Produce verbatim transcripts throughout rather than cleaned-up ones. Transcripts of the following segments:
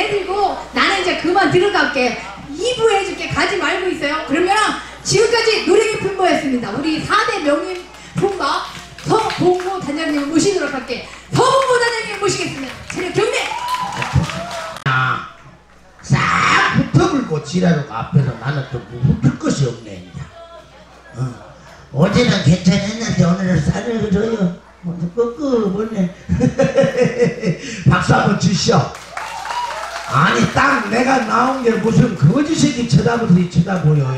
해드리고 나는 이제 그만 들어갈게. 이 부 해줄게. 가지 말고 있어요. 그러면 지금까지 노래기 품바였습니다. 우리 사 대 명인 품바 서봉모 단장님을 모시도록 할게. 서봉모 단장님 모시겠습니다. 차렷 경례. 아, 싹 붙어불고 지랄하고 앞에서 나는 또 묻힐 것이 없네. 이제. 어. 어제는 괜찮았는데 오늘은 살을 줘요. 먼저 끄끄보네. 박수 한번 주시오. 아니 딱 내가 나온 게 무슨 거지 새끼 쳐다보듯이 쳐다보여.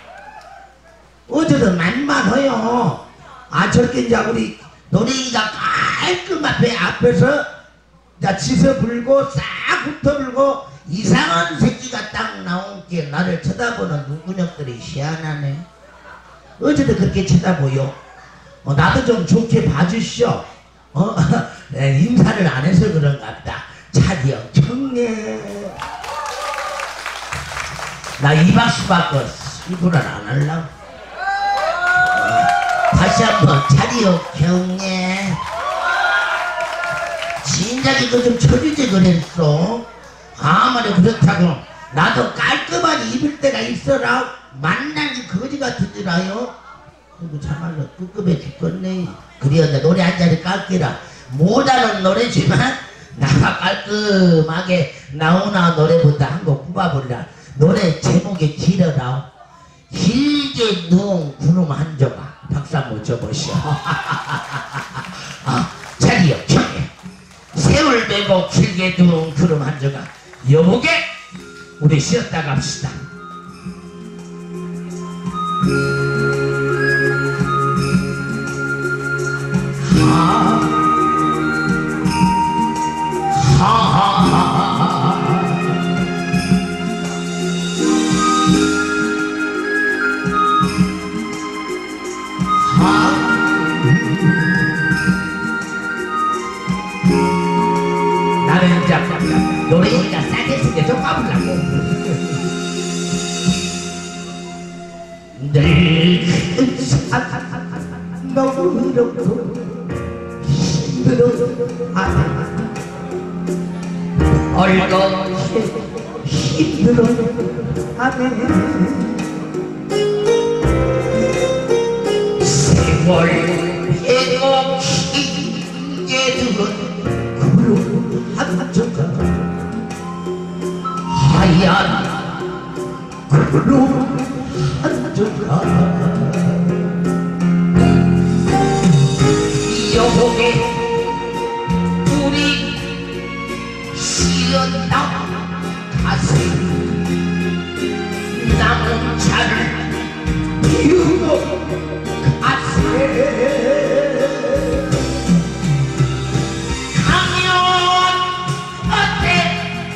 어제도 만만해요. 아 저렇게 이제 우리 노래기가 깔끔하게 앞에서 자 지서 불고 싹 붙어 불고 이상한 새끼가 딱 나온 게 나를 쳐다보는 누구녀들이 희한하네. 어제도 그렇게 쳐다보여. 어, 나도 좀 좋게 봐주시오. 어? 네, 인사를 안 해서 그런가 보다. 차디형 청례. 나 이 박수 받고 일부러 안 하려고. 어, 다시 한번 차디형 경례. 진작에 그거 좀 쳐주지 그랬어. 아무리 그렇다고 나도 깔끔하게 입을 때가 있어라. 만난 게 거지 같으더라요. 그리고 참말로 끄급해 죽겠네. 그래야 내 노래 한 자리 깔기라. 못하는 노래지만 나가 깔끔하게 나오나 노래보다 한 곡 뽑아버리라. 노래 제목이 길어라. 길게 누운 구름 한 조각. 박수 한번 쳐보시오. 아, 자리요 저기 세월 빼고 길게 누운 구름 한 조각. 여보게 우리 쉬었다 갑시다. 하, 하하하. 나는 이제 노래니까 싸게 쓰게 좀 까불라고. 늘 너무 힘들어 얼거시 힘들어 하네. 세월 해고 힘게 들은 구름 한 조각. 하얀 구름 한 조각. 여보게 우리 쉬었다 가슴 남은 차를 비우고 가세. 가면 어때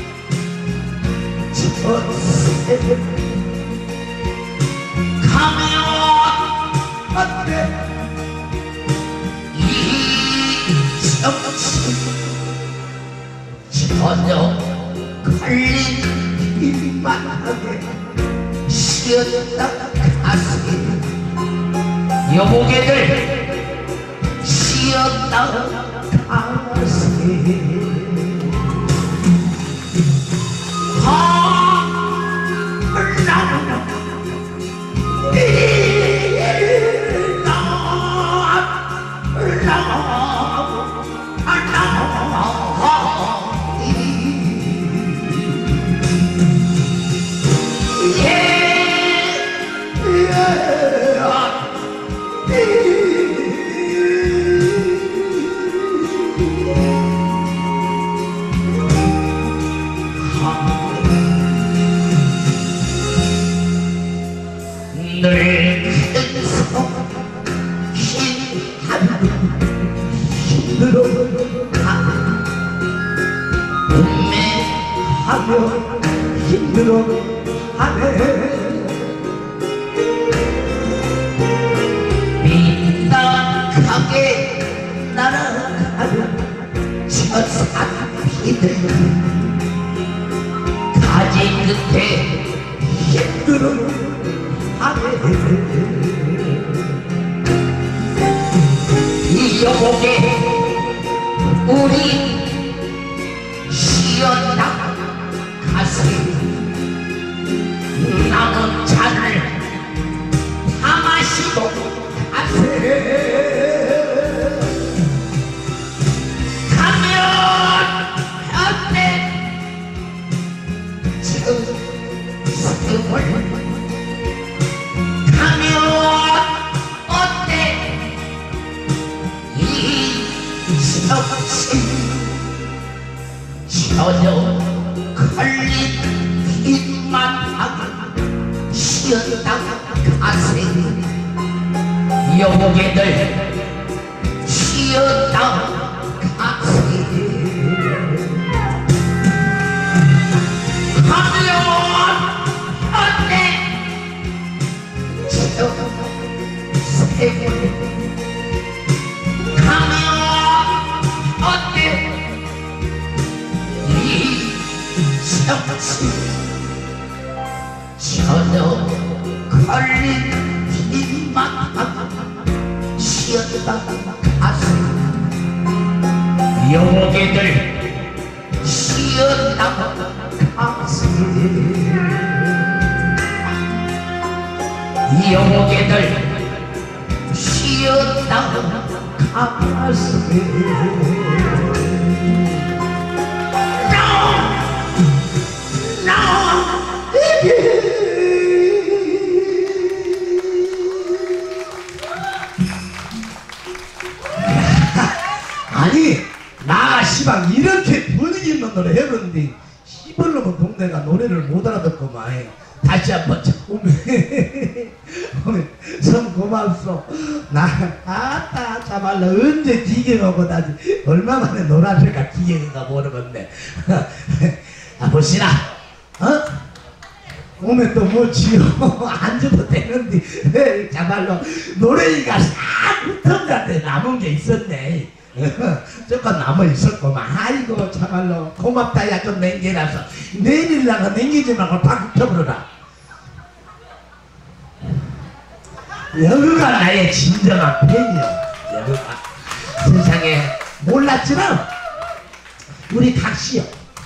저세. 가면 어때 전혀 갈린 길만하게 쉬었다 가세. 여보게들 쉬었다 가세. 힘들어 하네. 빈딱하게 날아가는 저 산비들 가지 끝에 힘들어 하네. 여보게 우리 쉬었다 가면 어때 이 섭씨 저녁 걸린 빈만 하고 쉬었다 가세 여보게들 쉬었다 가세 가면 어때 저 세계 가면 어때 이 섭씨 저녁 걸린 빈만 쉬었다 가세 여보게들 쉬었다 가세 여보게들 쉬었다 가세 아니 나 시방 이렇게 분위기 있는 노래 해봤는데 시벌놈은 동네가 노래를 못 알아듣고만 다시 한번 오메 오메 참 고맙소 나 아따 참말로 언제 기경하고 다시 얼마만에 놀았을까 기경인가 모르겠네 아 보시나 어? 오면 또 뭐 지요 앉아도 되는데 참말로 노래가 싹 붙었는데 남은 게 있었네 조금 남아 있었구만 아이고 참말로 고맙다 야 좀 냉겨놔서 내일날가 냉기지 말고 다 붙어버려라 여기가 나의 진정한 팬이요 여기가 세상에 몰랐지만 우리 각시요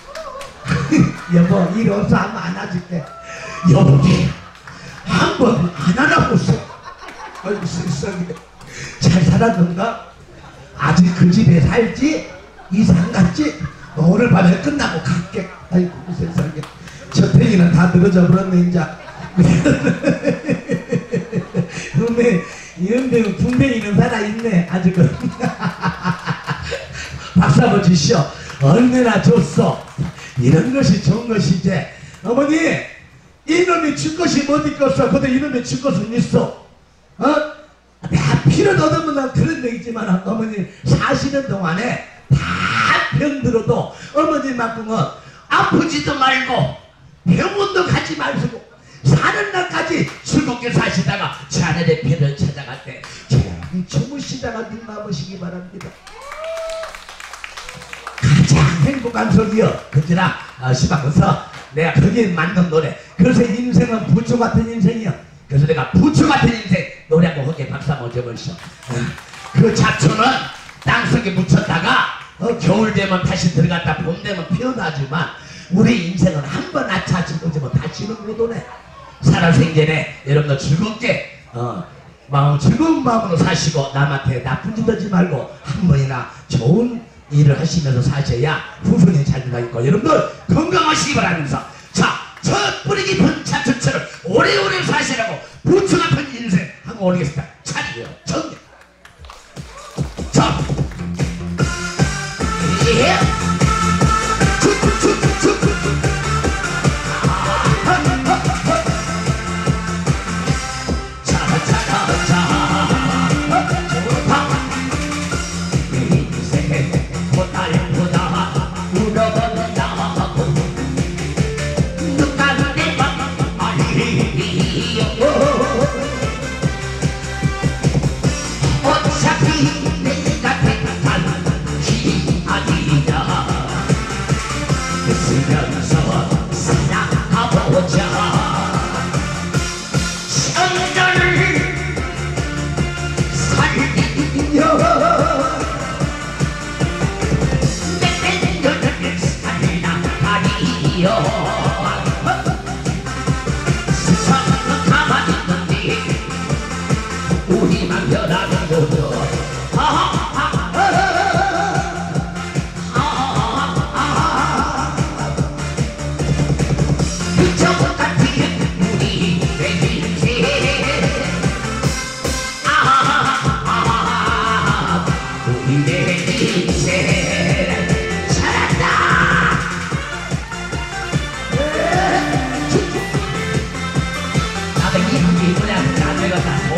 여보 일 없어 한번 안아줄게 여보게 한번 안아보소 아이고 세상에 잘 살았는가? 아직 그 집에 살지? 이상 갔지? 오늘 밤에 끝나고 갈게 아이고 세상에 저태기는 다 늘어져 버렸네 인자 음에 이런데 궁뎅이는 살아있네 아직은 박수 한번 주시오 얼마나 좋소 이런 것이 좋은 것이지 어머니 이놈이 줄 것이 못 있겠어 근데 이놈이 줄 것은 있어 어? 다 필요도 없는 그런 얘기지만 어머니 사시는 동안에 다 병들어도 어머니만큼은 아프지도 말고 병원도 가지 말고 사는 날까지 즐겁게 사시다가 자네의 편을 찾아갈 때 조용히 주무시다가 눈 감으시기 바랍니다. 가장 행복한 소리요. 그지나 어, 시방에서 내가 거기에 맞는 노래. 그래서 인생은 부처 같은 인생이요. 그래서 내가 부처 같은 인생 노래 한번 하게 박수 한번 줘보시오. 그 잡초는 땅속에 묻혔다가 어, 겨울 되면 다시 들어갔다 봄 되면 피어나지만 우리 인생은 한 번 아차 즐거우지만 다시는 못 오네. 살아생전에 여러분들 즐겁게 어, 마음 즐거운 마음으로 사시고 남한테 나쁜 짓 하지 말고 한 번이나 좋은 일을 하시면서 사셔야 후손이 잘 되고 여러분들 건강하시기 바라면서 자, 저 뿌리 깊은 잡초처럼 오래오래 사시라고 부처 같은 인생 하고 오르겠습니다. 차리요 정리 자 예. 우리만 변하는 거죠. 그저 같은 우리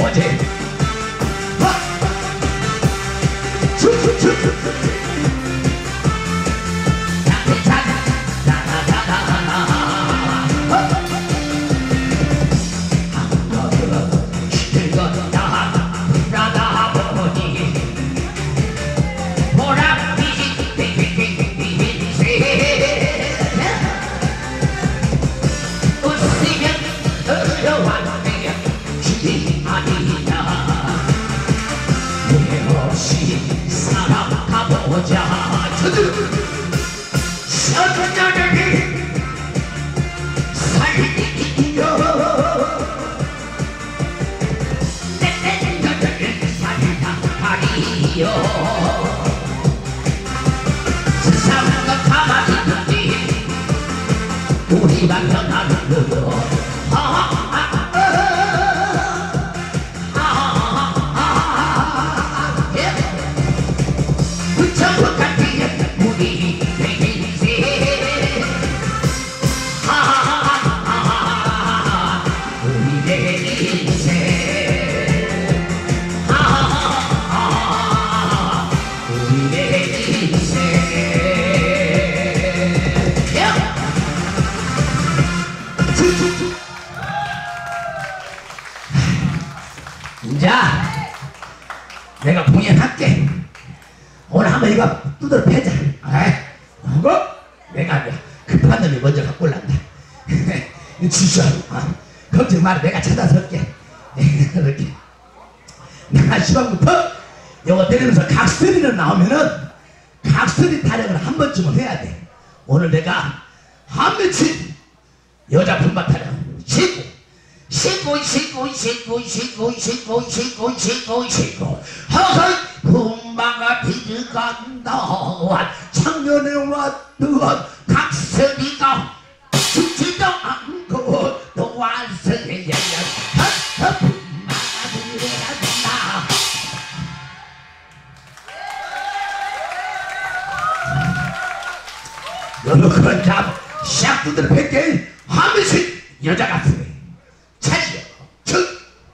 오지 세상과 가만히 우리가 변하는 거요 부처국 같은 우리 인생 우리의 인생 자, 내가 공연할게. 오늘 한번 이거 두드려 패자. 아이, 그거 내가 급한 놈이 먼저 갖고 올란다. 주셔. 어, 걱정 마라. 내가 찾아설게. 이렇게. 나 시방부터 이거 때리면서 각설이는 나오면은 각설이 타령을 한 번쯤은 해야 돼. 오늘 내가 한 며칠 여자 분바 타령 쉬고 쉬고 쉬고 쉬고 쉬고 쉬고 쉬고 쉬고 쉬고 허허이 분바가 들어간다. 작년에 왔던 각설이가 죽지도 않고 또 와서 야야 분바가 들어간다. 너는 그런 잡 샥두들 백개 하면서 여자 같으네. 차지요. 즉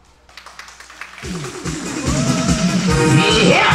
이해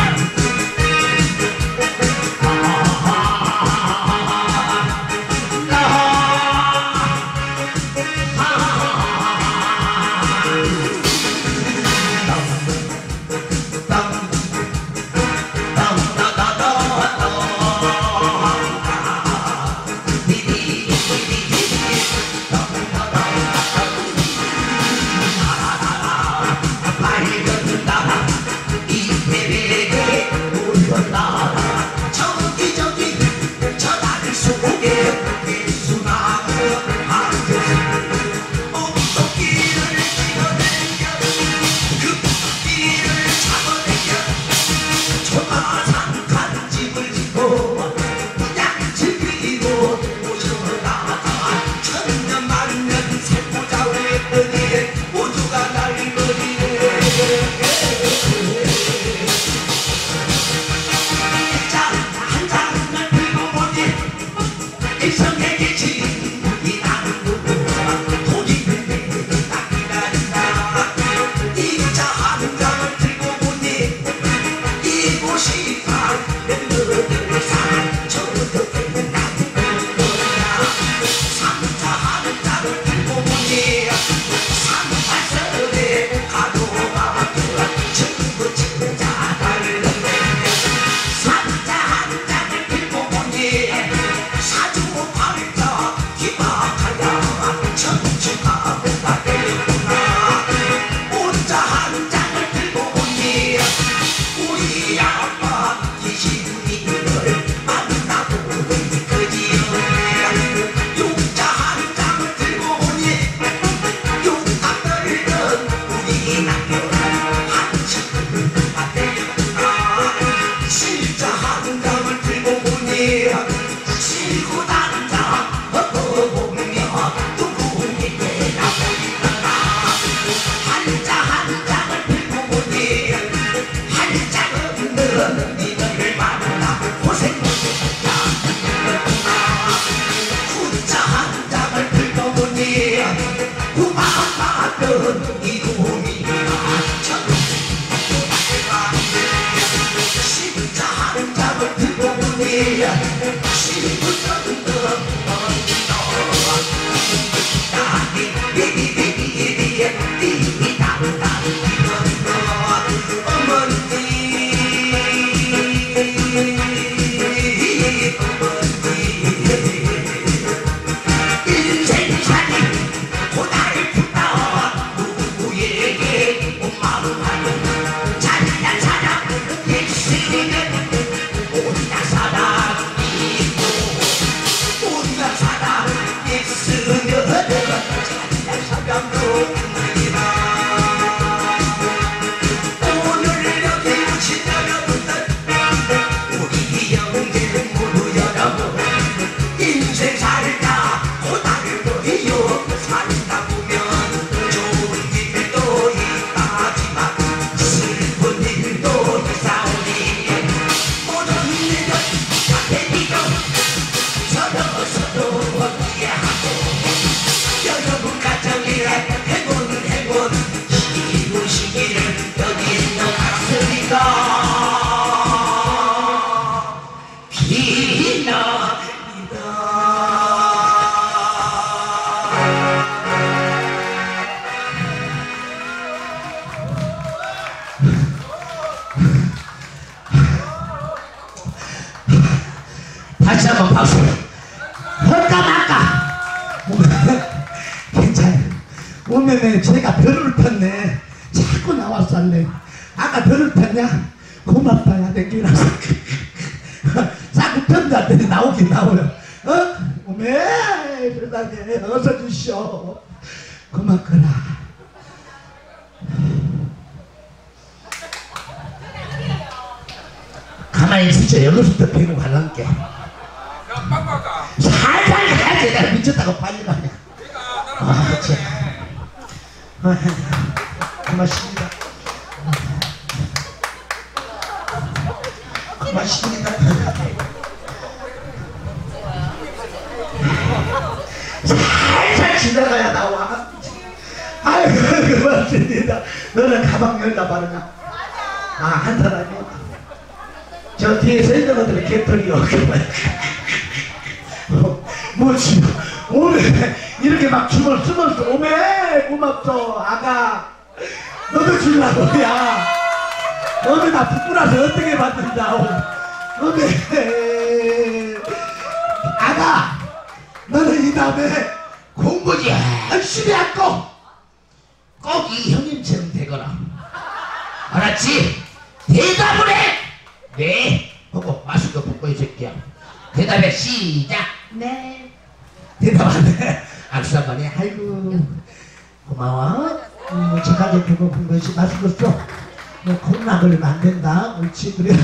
오면은 제가 별을 폈네. 자꾸 나와서 할래. 아까 별을 폈냐? 고맙다 야 댕기라서 자꾸 편다 했더니 나오긴 나오요. 어? 오메 세상에 어서 주시오. 고맙구나. 가만히 있으죠. 여기서부터 배고 갈란게 살살 가야지. 내가 미쳤다고 빨리 가냐. 아 참. 고맙습니다. 고맙습니다. 살살 지나가야 나와. 아이고 고맙습니다. 너는 가방 열다 바르냐? 아 한 사람이야. 저 뒤에서 있는 것들은 개털이요. 뭐지? 오늘 이렇게 막 춤을 추면서 오메 고맙소 아가. 너도 주려고 야. 너는 나 부끄러워서 어떻게 받는다오. 오메 아가. 너는 이 다음에 공부 열심히 하고 꼭 이 형님처럼 되거라. 알았지? 대답을 해! 네! 보고 마스크 벗고 이 새끼야. 대답해. 시작! 네. 대답 안 해. 악수 한 번 해. 아이고 고마워. 음, 저 가게 두고 본 것이 마스크 써. 너 코로나 걸리면 안 된다. 옳지 그래.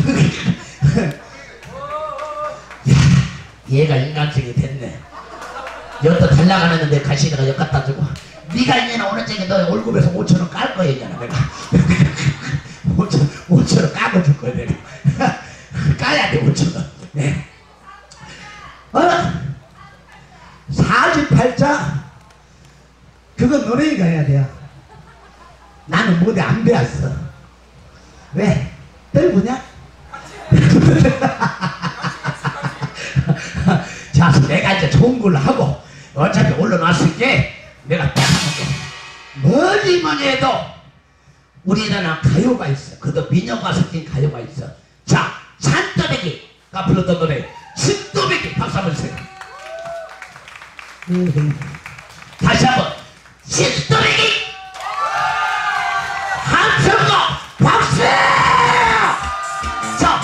야, 얘가 인간적이 됐네. 여기다 달라가는데 가시다가 여 갖다 주고 네가 이제는 오늘 저기 너 월급에서 오천 원 깔 거야 이제는 내가. 오천 원 까고 줄 거야 내가. 까야 돼 오천 원. 네. 어? 사십팔 자 그거 노래가 해야 돼요. 나는 무대 안 배웠어. 왜? 떨구냐? 자 내가 이제 좋은 걸로 하고 어차피 올라놨을게 내가 딱 뭐니 뭐니 해도 우리나라 가요가 있어. 그것도 민요가 섞인 가요가 있어. 자 산더백이가 불렀던 노래 신도백이 박수 한번 주세요. 다시 한번 신도백이 함성고 박수. 자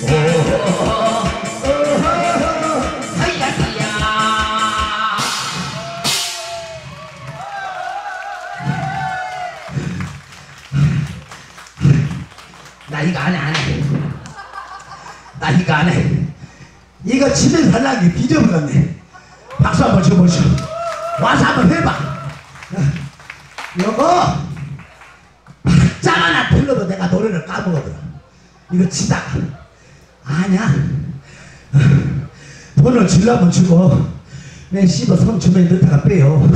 나 이거 안 해, 안 해. 나 이거 안 해. 이거 집에서 하려는 게 비전같네. 박수 한번 쳐보시오. 와서 한번 해봐. 요거 박자 하나 틀려도 내가 노래를 까먹거든. 이거 치다가 아냐 돈을 주려면 주고 내 씹어 손 주머니 넣다가 빼요.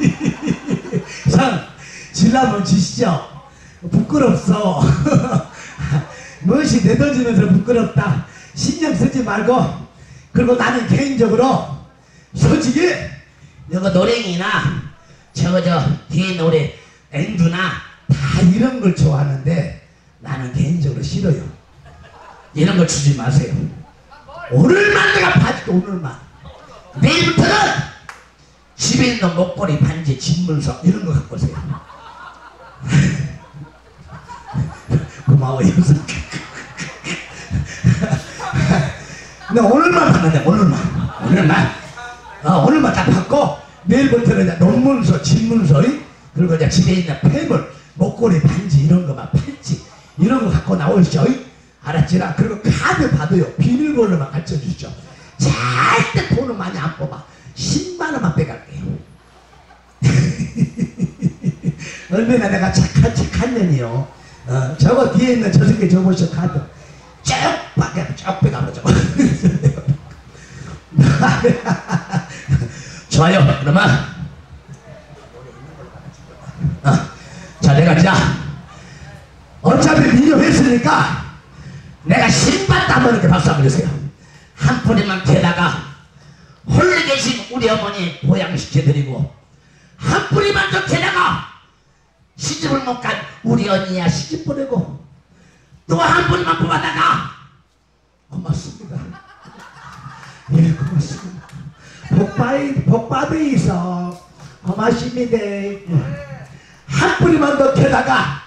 상 주려면 주시죠. 부끄럽소. 무엇이 내던지면서 부끄럽다 신경 쓰지 말고. 그리고 나는 개인적으로 솔직히 이거 노랭이나 저거 저 뒤에 노래 앵두나 다 이런 걸 좋아하는데 나는 개인적으로 싫어요. 이런 걸 주지 마세요. 오늘만 내가 봐줄게. 오늘만. 내일부터는 집에 있는 목걸이 반지 집문서 이런 거 갖고 오세요. 고마워요. 나 오늘만 받는데 오늘만 오늘만 어, 오늘만 딱 받고 내일부터는 이제 논문서 집문서 그리고 이제 집에 있는 폐물 목걸이 반지 이런 거만 팔찌 이런 거 갖고 나오시죠. 알았지라. 그리고 카드 받아요. 비밀번호만 가르쳐주시죠. 절대 돈은 많이 안 뽑아. 십만 원만 빼갈게요. 얼마나 내가 착한 착한 년이요. 어, 저거 뒤에 있는 저 새끼 줘보시오. 카드 쭉 밖에 쭉 빼가보죠. 좋아요. 그러면 어, 자 내가 이제 어차피 민요했으니까 내가 신받다 한번 이렇게 박수 한번 주세요. 한 뿌리만 캐다가 홀리 계신 우리 어머니 보양시켜드리고 한 뿌리만 더 캐다가 시집을 못 간 우리 언니야 시집 보내고 또 한 뿌리만 뽑아다가 고맙습니다. 예, 고맙습니다. 복바이, 복바이 있어. 고맙습니다. 한 뿌리만 더 캐다가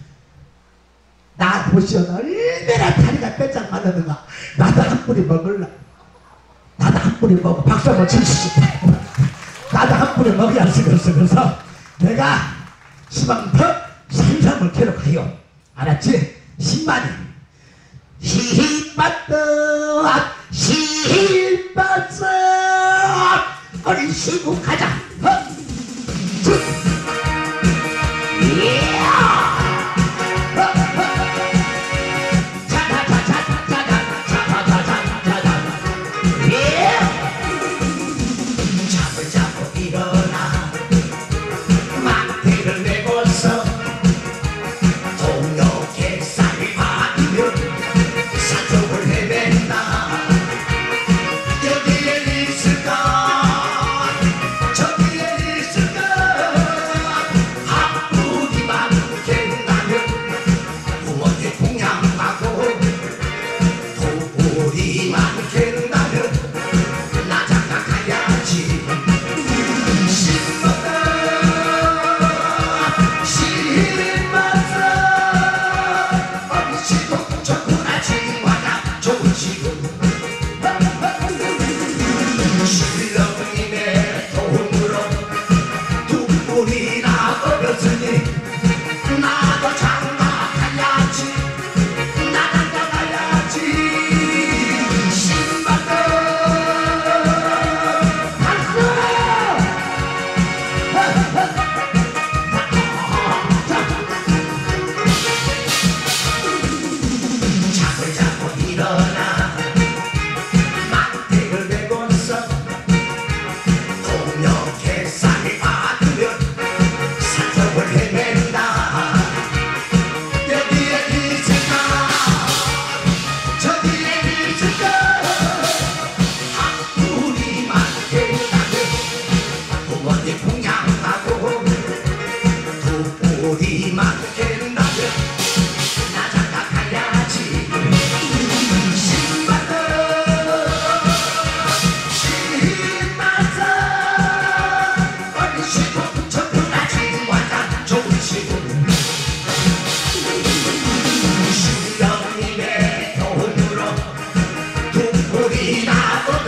나 보시오. 얼마나 다리가 빼짝 맞았는가. 나도 한 뿌리 먹을라. 나도 한 뿌리 먹어. 박수 한번 치시죠. 나도 한 뿌리 먹어야 쓰겠어. 그래서 내가 시방 더 산삼을 캐러 가요. 알았지? 십만이. 시hil받듯 시hil받듯 어린 시구 가자. 어? 쭉. 예.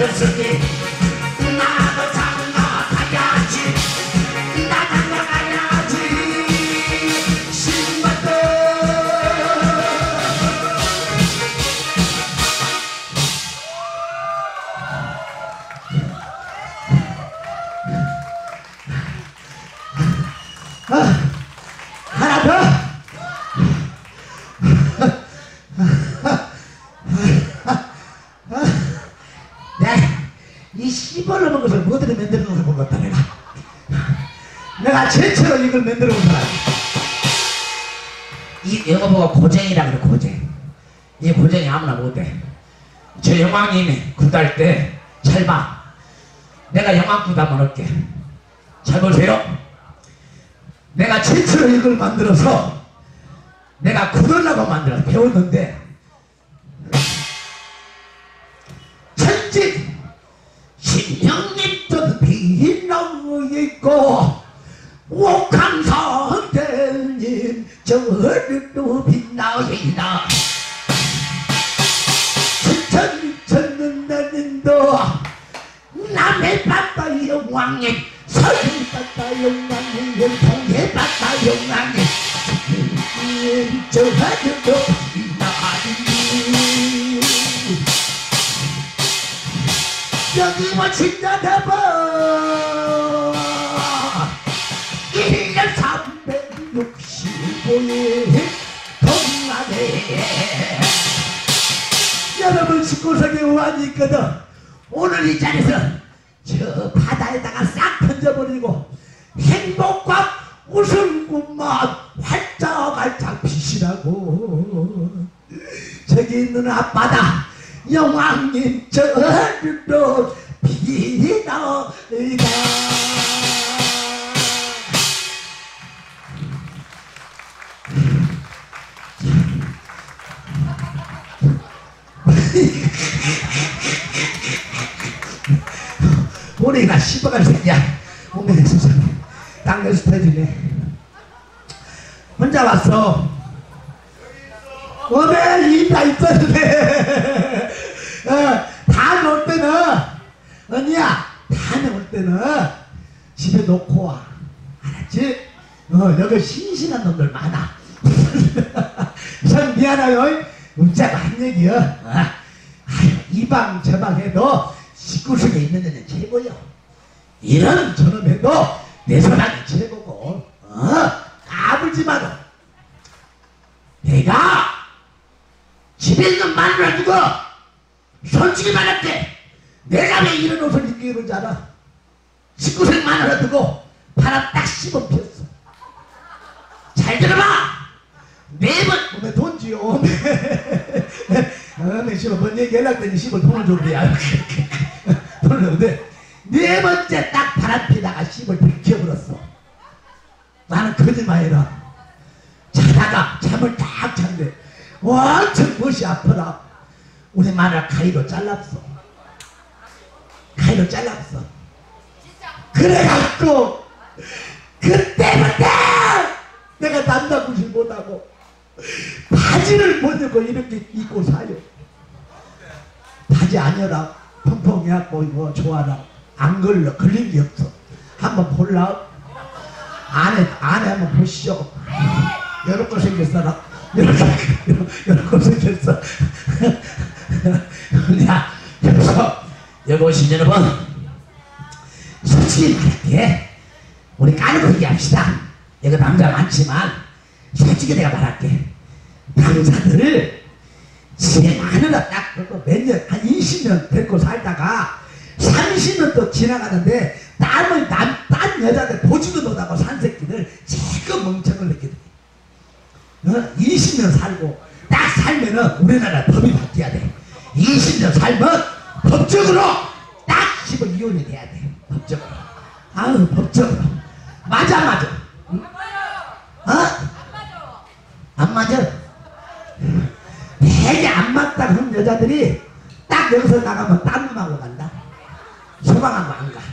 없으니 나도 장가 가야지 나 장가 가야지 신발도 아, 하나 더. 이 씨발로 먹은 것을 뭐들이 만들어 놓은 걸 같다 내가. 내가 최초로 이걸 만들어 온 사람. 이 영어 보고 고쟁이라 그래 고쟁. 이 고쟁이 아무나 못해. 저 영왕님이 굿할 때 잘 봐. 내가 영왕굿 한번 할게. 잘 보세요. 내가 최초로 이걸 만들어서 내가 굿하려고 만들어 배웠는데 천지 신령님 빛나고 있고 옥황성대님 저리도 빛나이다 천천 천는다님도 남의 바다 영왕님 서울 바다 영왕님 영통의 바다 영왕님 저리도 빛나이니 여기 뭐 진짜다봐 일 년 삼백육십오 일 동안에 여러분 십구석에 우환이 있거든. 오늘 이 자리에서 저 바다에다가 싹 던져버리고 행복과 웃음꽃만 활짝활짝 피시라고 저기 있는 앞바다 영왕님 저리로 비나이다. 우리가 씹어갈 새끼야. 오메 세상에 땅내 스타일이네. 혼자 왔어. 오메 이다 있었네. 어, 다음에 올 때는 언니야 다음에 올 때는 집에 놓고 와. 알았지? 어, 여기 신신한 놈들 많아. 참 미안해요. 문자가 한 얘기야. 어. 이방 저방 해도 십구석에 있는 데는 최고요. 이런 저런 해도 내 사랑이 최고고. 어? 까불지 마라. 내가 집에 있는 마누라 두고 솔직히 말할게. 내가 왜 이런 옷을 입게 이러지 않아? 십구석 마누라 두고 바람 딱 씹어 피웠어. 잘 들어봐. 매번 오메 돈 지요. 어메 씨발 뭔 얘기 연락되니 씨발 돈을 줘 그래야. 돈을 근데 네 번째 딱 바람 피다가 씨발 들켜버렸어. 나는 거짓말이라 자다가 잠을 딱 잤는데 완전 멋이 아파라. 우리 마누라 가위로 잘랐어. 가위로 잘랐어. 그래갖고 그때부터 내가 남자구실 못하고 바지를 못 입고 이렇게 입고 사요. 바지 아니라 펑펑해갖고 이거 좋아라. 안 걸려. 걸린 게 없어. 한번 볼라. 안에 안에 한번 보시죠. 이렇게 생겼어라. 이렇게 이렇게 생겼어. 야, 그래서 여기 오신 여러분 솔직히 말할게. 우리 까놓고 얘기합시다. 여기 남자 많지만 솔직히 내가 말할게. 남자들을 집에 마누라 딱 그거 몇 년, 한 이십 년 데리고 살다가 삼십 년 또 지나가는데 남을 남, 딴 여자들 보지도 못하고 산 새끼들 제거 멍청을 느끼는 어? 이십 년 살고 딱 살면은 우리나라 법이 바뀌어야 돼. 이십 년 살면 법적으로 딱 씹어 이혼이 돼야 돼. 법적으로. 아유 법적으로. 맞아 맞아. 응? 어? 안 맞아. 되게 안 맞다 그런 여자들이 딱 여기서 나가면 딴 놈하고 간다. 소방하고 안 가.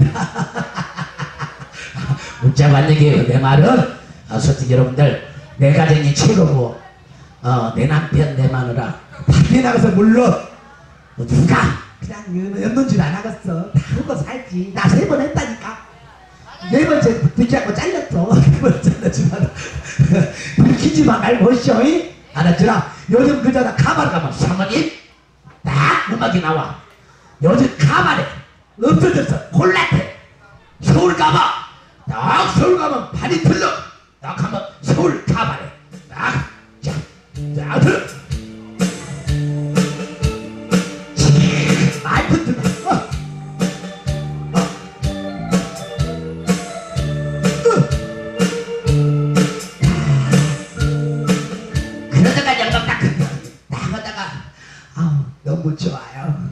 문자 받는 게 내 말은 어, 솔직히 여러분들 내 가정이 최고고 어, 내 남편 내 마누라 밖에 나가서 물론 뭐 누가 그냥 연돈질 안 하겠어. 다 하고 살지. 나 세 번 했다니까. 네 번째 듣기하고 잘렸어. 네 번 잘렸지만 들키지만 말고 쇼. 알았지라. 요즘 그자나 가발 가면 사모님 딱 음악이 나와. 요즘 가발에 없어졌어. 콜라테. 서울 가봐. 딱 서울 가면 발이 틀려. 딱 하면 서울 가발에 딱. 자, 자, 들어. 많이 붙는다. 어. 어. 으. 그러다가 영감 딱ขึ้다. 나가다가 아우 너무 좋아요.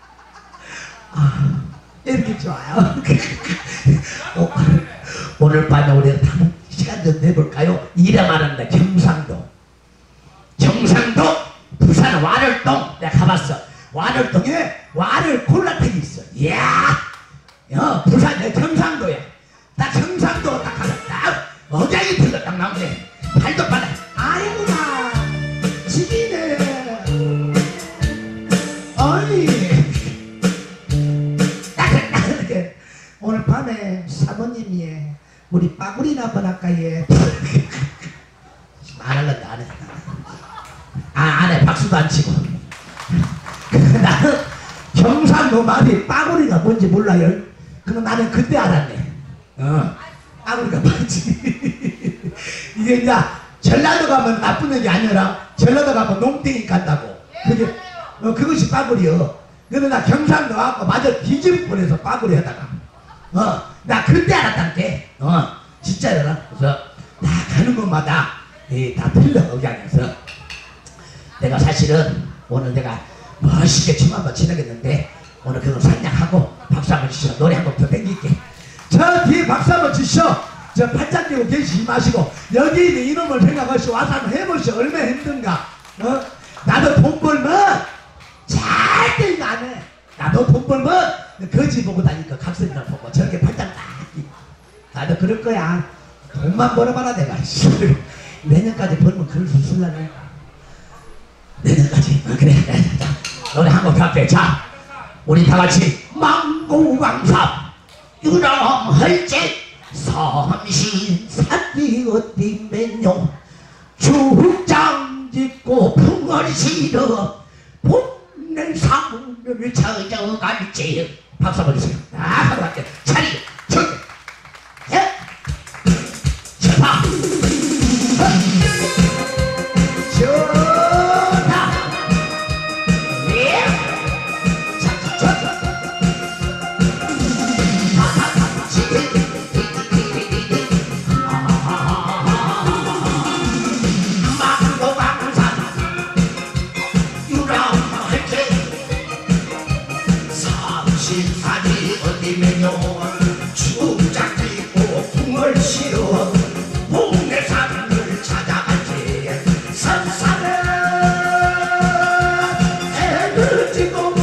아 이렇게 좋아요. 어, 오늘 밤에 우리 한번 시간 좀 내볼까요? 이름하는데 경상도. 경상도 부산 완월동 내가 가봤어. 완월동에 완월 콜라텍이 있어. 이야, 야 부산 내 경상도야. 나 경상도 딱 가서 딱 억양이 들려 딱 나오네. 팔도 빨라. 아이고마 지기네. 아니 딱 딱 이렇게 오늘 밤에 사모님이 우리 빠구리나 한번 할까 예. 말하려고 안 해. 아, 안 해. 박수도 안 치고. 나는 경상도 말이 빠구리가 뭔지 몰라요. 그럼 나는 그때 알았네. 어. 빠구리가 뭔지. 이게 이제 전라도 가면 나쁜 얘기 아니라 전라도 가면 농땡이 간다고. 그게, 어, 그것이 빠구리요. 근데 나 경상도 와서 맞아 뒤집을 뻔해서 빠구리 하다가. 어, 나 그때 알았단게. 어, 진짜요. 그래서 다 가는 곳마다 이, 다 틀려 억양에서. 내가 사실은 오늘 내가 멋있게 춤 한번 치르겠는데 오늘 그거 상냥하고 박수 한번 치시오. 노래 한 곡 더 땡길게. 저 뒤에 박수 한번 치시오. 저 팔짱 끼고 계시지 마시고 여기 있는 이놈을 생각하시고 와서 한번 해보시오. 얼마나 힘든가. 어? 나도 돈 벌면 절대 이거 안 해. 나도 돈 벌면 거지 보고 다니까 각설이나 보고 저렇게 팔짱 딱 끼고 나도 그럴 거야. 돈만 벌어봐라 내가. 내년까지 벌면 그럴 수 있을라네. 내년까지. 어, 그래. 자, 노래 한 곡 할게. 자, 우리 다 같이 망고광삽 유랑할제 삼신사띠 어디 맨요 죽장 짓고 풍을 실어 봄날 상을 찾아갈지. 박수 한번 주세요. 아, 하고 갈게. 차리 저기 예? 자, 좋다. 예. 자, 자, 자. 삼신사지 어디면요 축장 띄고 풍을 실어 홍내산을 찾아가지. 선산은 애를 지고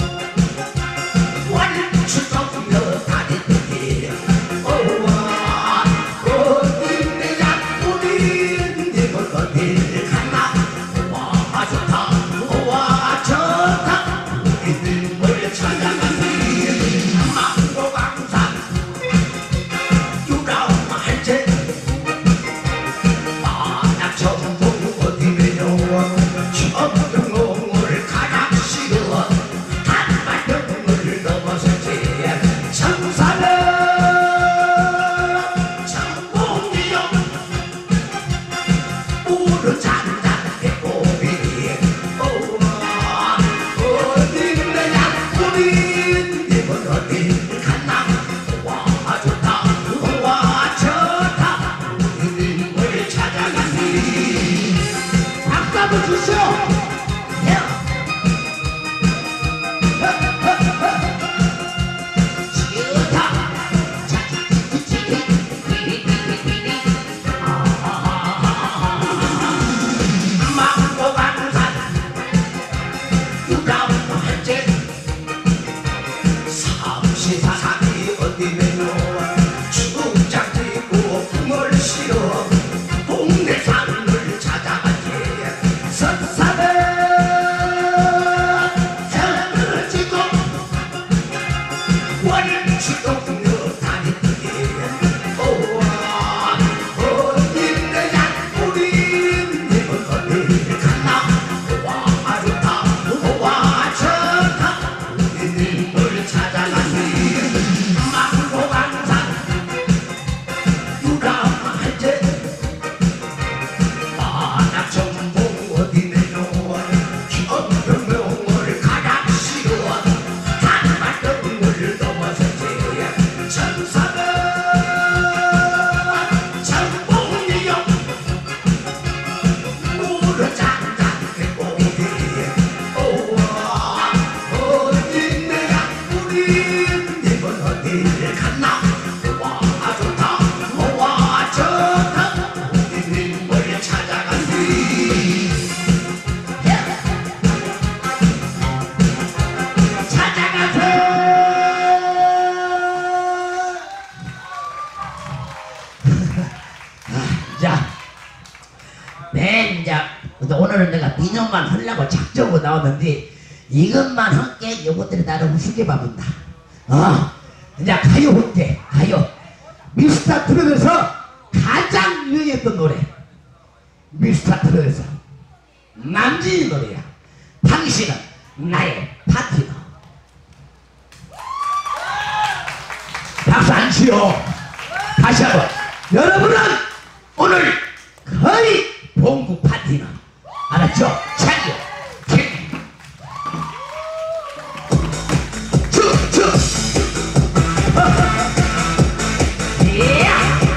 완추적여 다니듯이 어와 어디내 약국인 이걸 어딜 갔나. 와 좋다 와 좋다 이들을 찾아가지. 망고광산 유랑할제 만약천국 어디면요 천둥을 가장 싫어 한만병을 넘어서지. 청산은 천공이요 우르 잔잔하게 꼬비 오와 어디내 약국인 이건 어딜 갔나. 와 좋다 와 좋다 이름을 찾아가니. 박수 한번 주시오. 예. 좋다. 망고광산 유랑할제 삼시사삼이 어디면요 축장 띄고 풍을 실어 동네산을 찾아가지. 선산은 자, 네, 이제 오늘은 내가 민요만 하려고 작정하고 나왔는데 이것만 할게 이것들이 나를 우습게 봐본다. 어, 이제 가요 할게. 가요. 미스터 트롯에서 가장 유행했던 노래. 미스터 트롯에서 남진이 노래야. 당신은 나의 파트너. 박수 안 치요. 다시 한번. 여러분은 오늘 거의 봉구 파티너. 알았죠? 차기요. 쭉쭉. 예.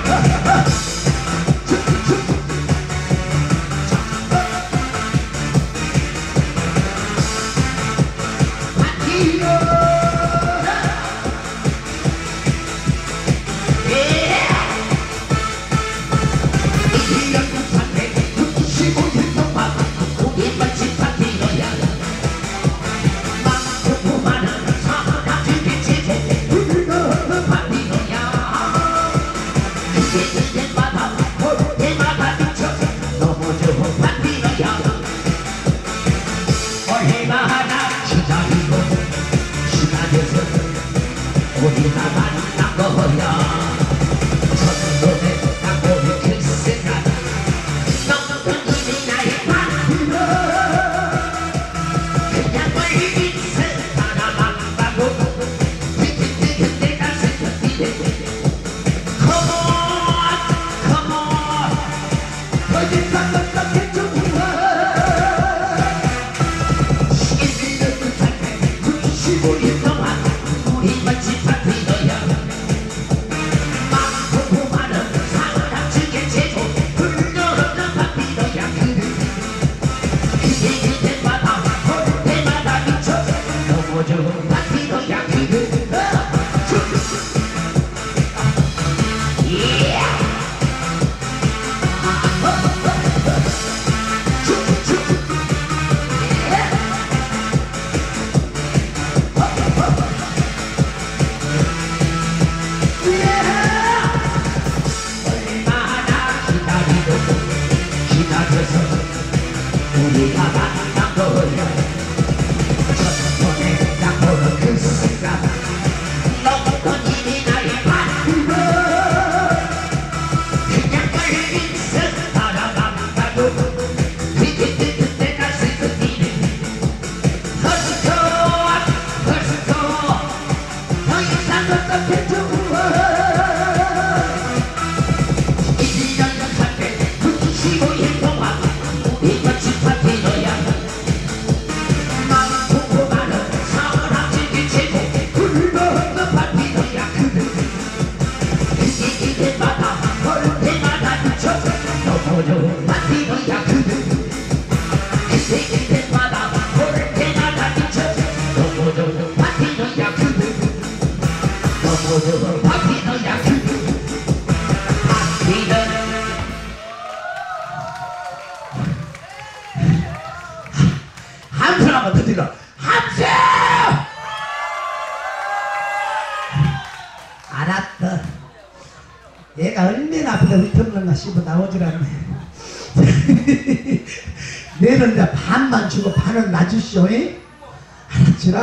함성 한번 더 들어. 함성! 알았다. 얘가 얼마나 앞에다 위험한가 싶어 나오질 않네. 내는 이제 반만 주고 반은 놔주시오. 알았지라.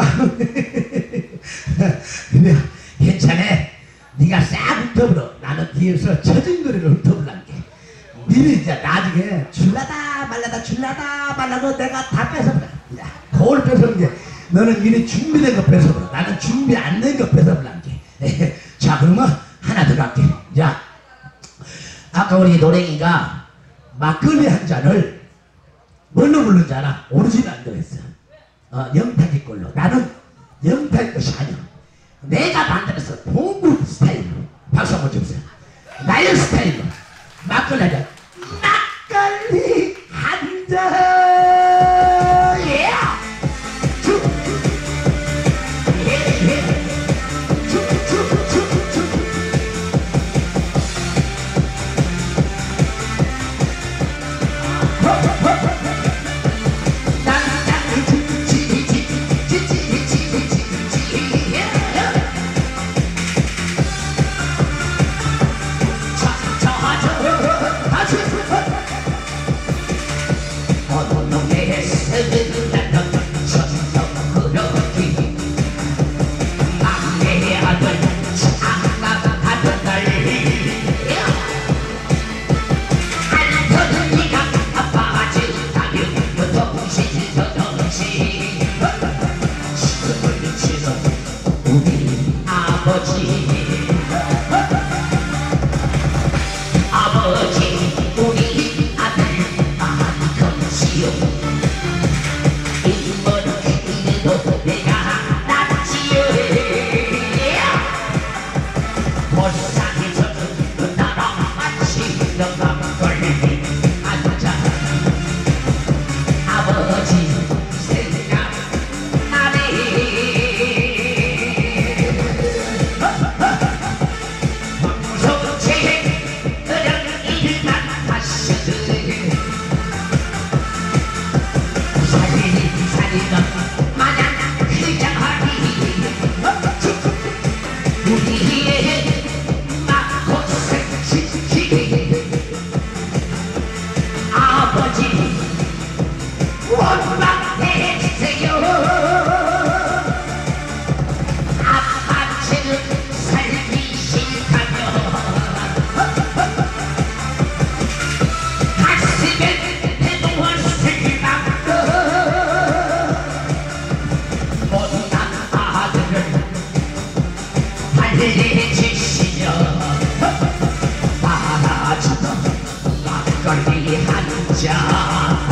근데 괜찮아. 네가 싹 훑어버려. 나는 뒤에서 처진 거리를 훑어볼란게. 니는 이제 나중에 줄라다 말라다 줄라다 말라고 내가 다 뺏어버려. 거울 뺏어버린 게 너는 이미 준비된 거 뺏어버려. 나는 준비 안 된 거 뺏어버란게. 자, 그러면 하나 더 갈게. 자, 아까 우리 노랭이가 막걸리 한 잔을 뭘로 부른 줄 알아? 오리지널로 했어. 어, 영탁이 걸로. 나는 영탁 것이 아니야. 내가 만들었어. 봉구 스타일로. 박수 한번 주세요. 나의 스타일로. 막걸리 한 잔. 막걸리 한 잔. 예! 쭉! 예, 예. 쭉, 쭉, 쭉, 쭉. 헉, 헉, 헉.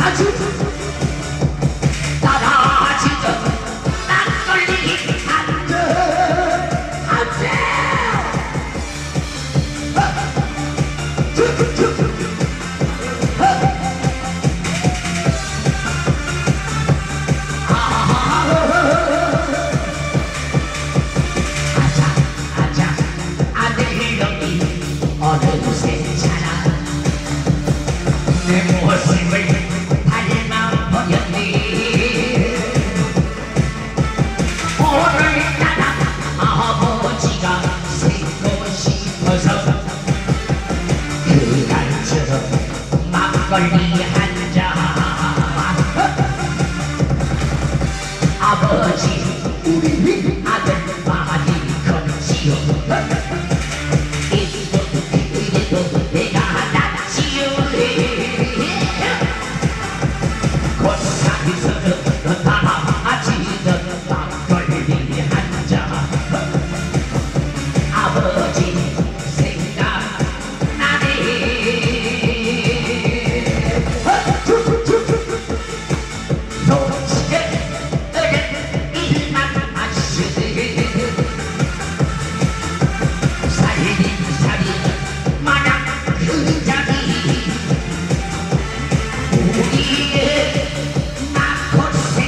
다시 따라지던 낯설리 앉아 앉아 어느새 자라 내 모습을 닮아버렸니 오늘따라 아버지가 살고 싶어서 그간처럼 막걸리 한잔 아버지 우리 아들 많이 건지요 내가 낫지요 고사에서는 나아지던 막걸리 한잔 아버지 생각나네 솔직히 일만 마시네 살림살이는 마냥 그 자리 우리의 나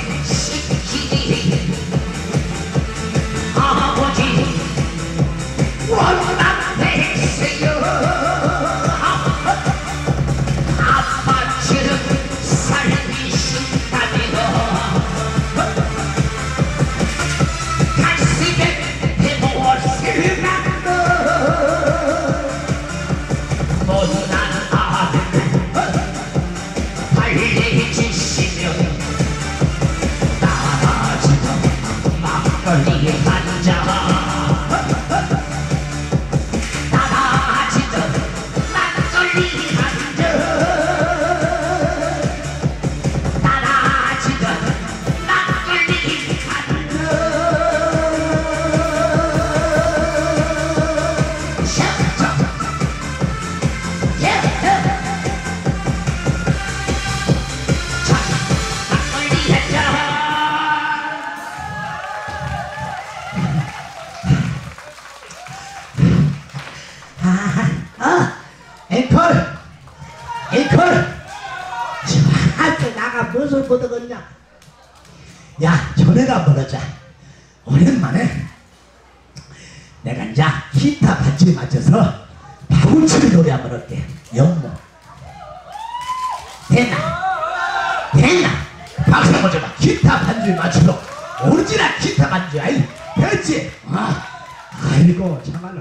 고생시키니 아버지 원망했어요 아빠처럼 살기 싫다며 가슴에 해보았을 못난 아들 달래주시며 따라지던 막걸리 한잔 따라지던 막걸리 한잔 따라지던 막걸리 한잔 아, 앵콜 앵콜 저한테 나가 무엇을 보더겠냐 야 전에가 멀어져 오랜만에 내가 이제 기타 반주에 맞춰서 바구치를 노래 한번 할게 영모 됐나 됐나 박수 한번 줘봐 기타 반주에 맞춰서 오리지널 기타 반주 아이 됐지 아, 아이고 참말로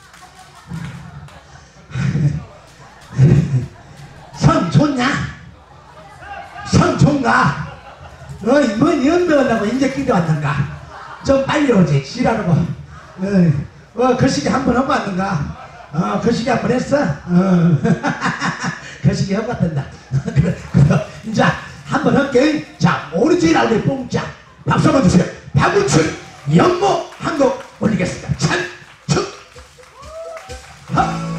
성 좋냐? 성 좋은가? 어이 뭔 연배하려고 인제 끼려 왔는가? 좀 빨리 오지 지라고 어, 어 거시기 한번 하고 왔는가? 어 거시기 한번 했어? 어 거시기 하고 왔단다 그래 그래 이제 한번 할게 자 오리지널 우리 뽕짝 박수 한번 주세요 박우춘 연모 한 곡 올리겠습니다 찬축 하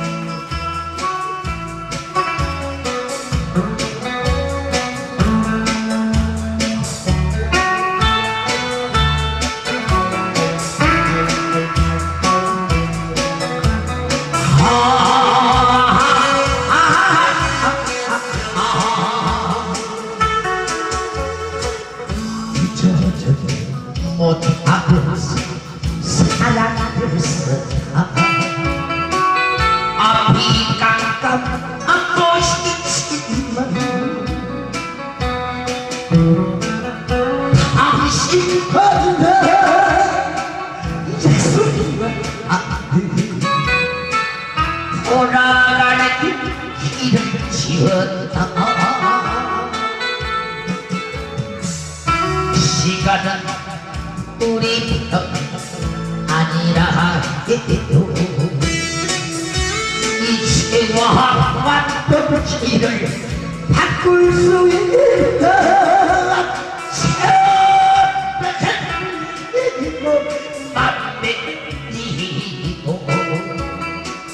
못하고 사랑했어 앞이 깜깜하고 싶지만 당신보다 약속이와 돌아가는 길을 지었다 시간은 우리 편 아니라 하게요 이제와 왔던 길을 바꿀 수 있는 맘에 띄고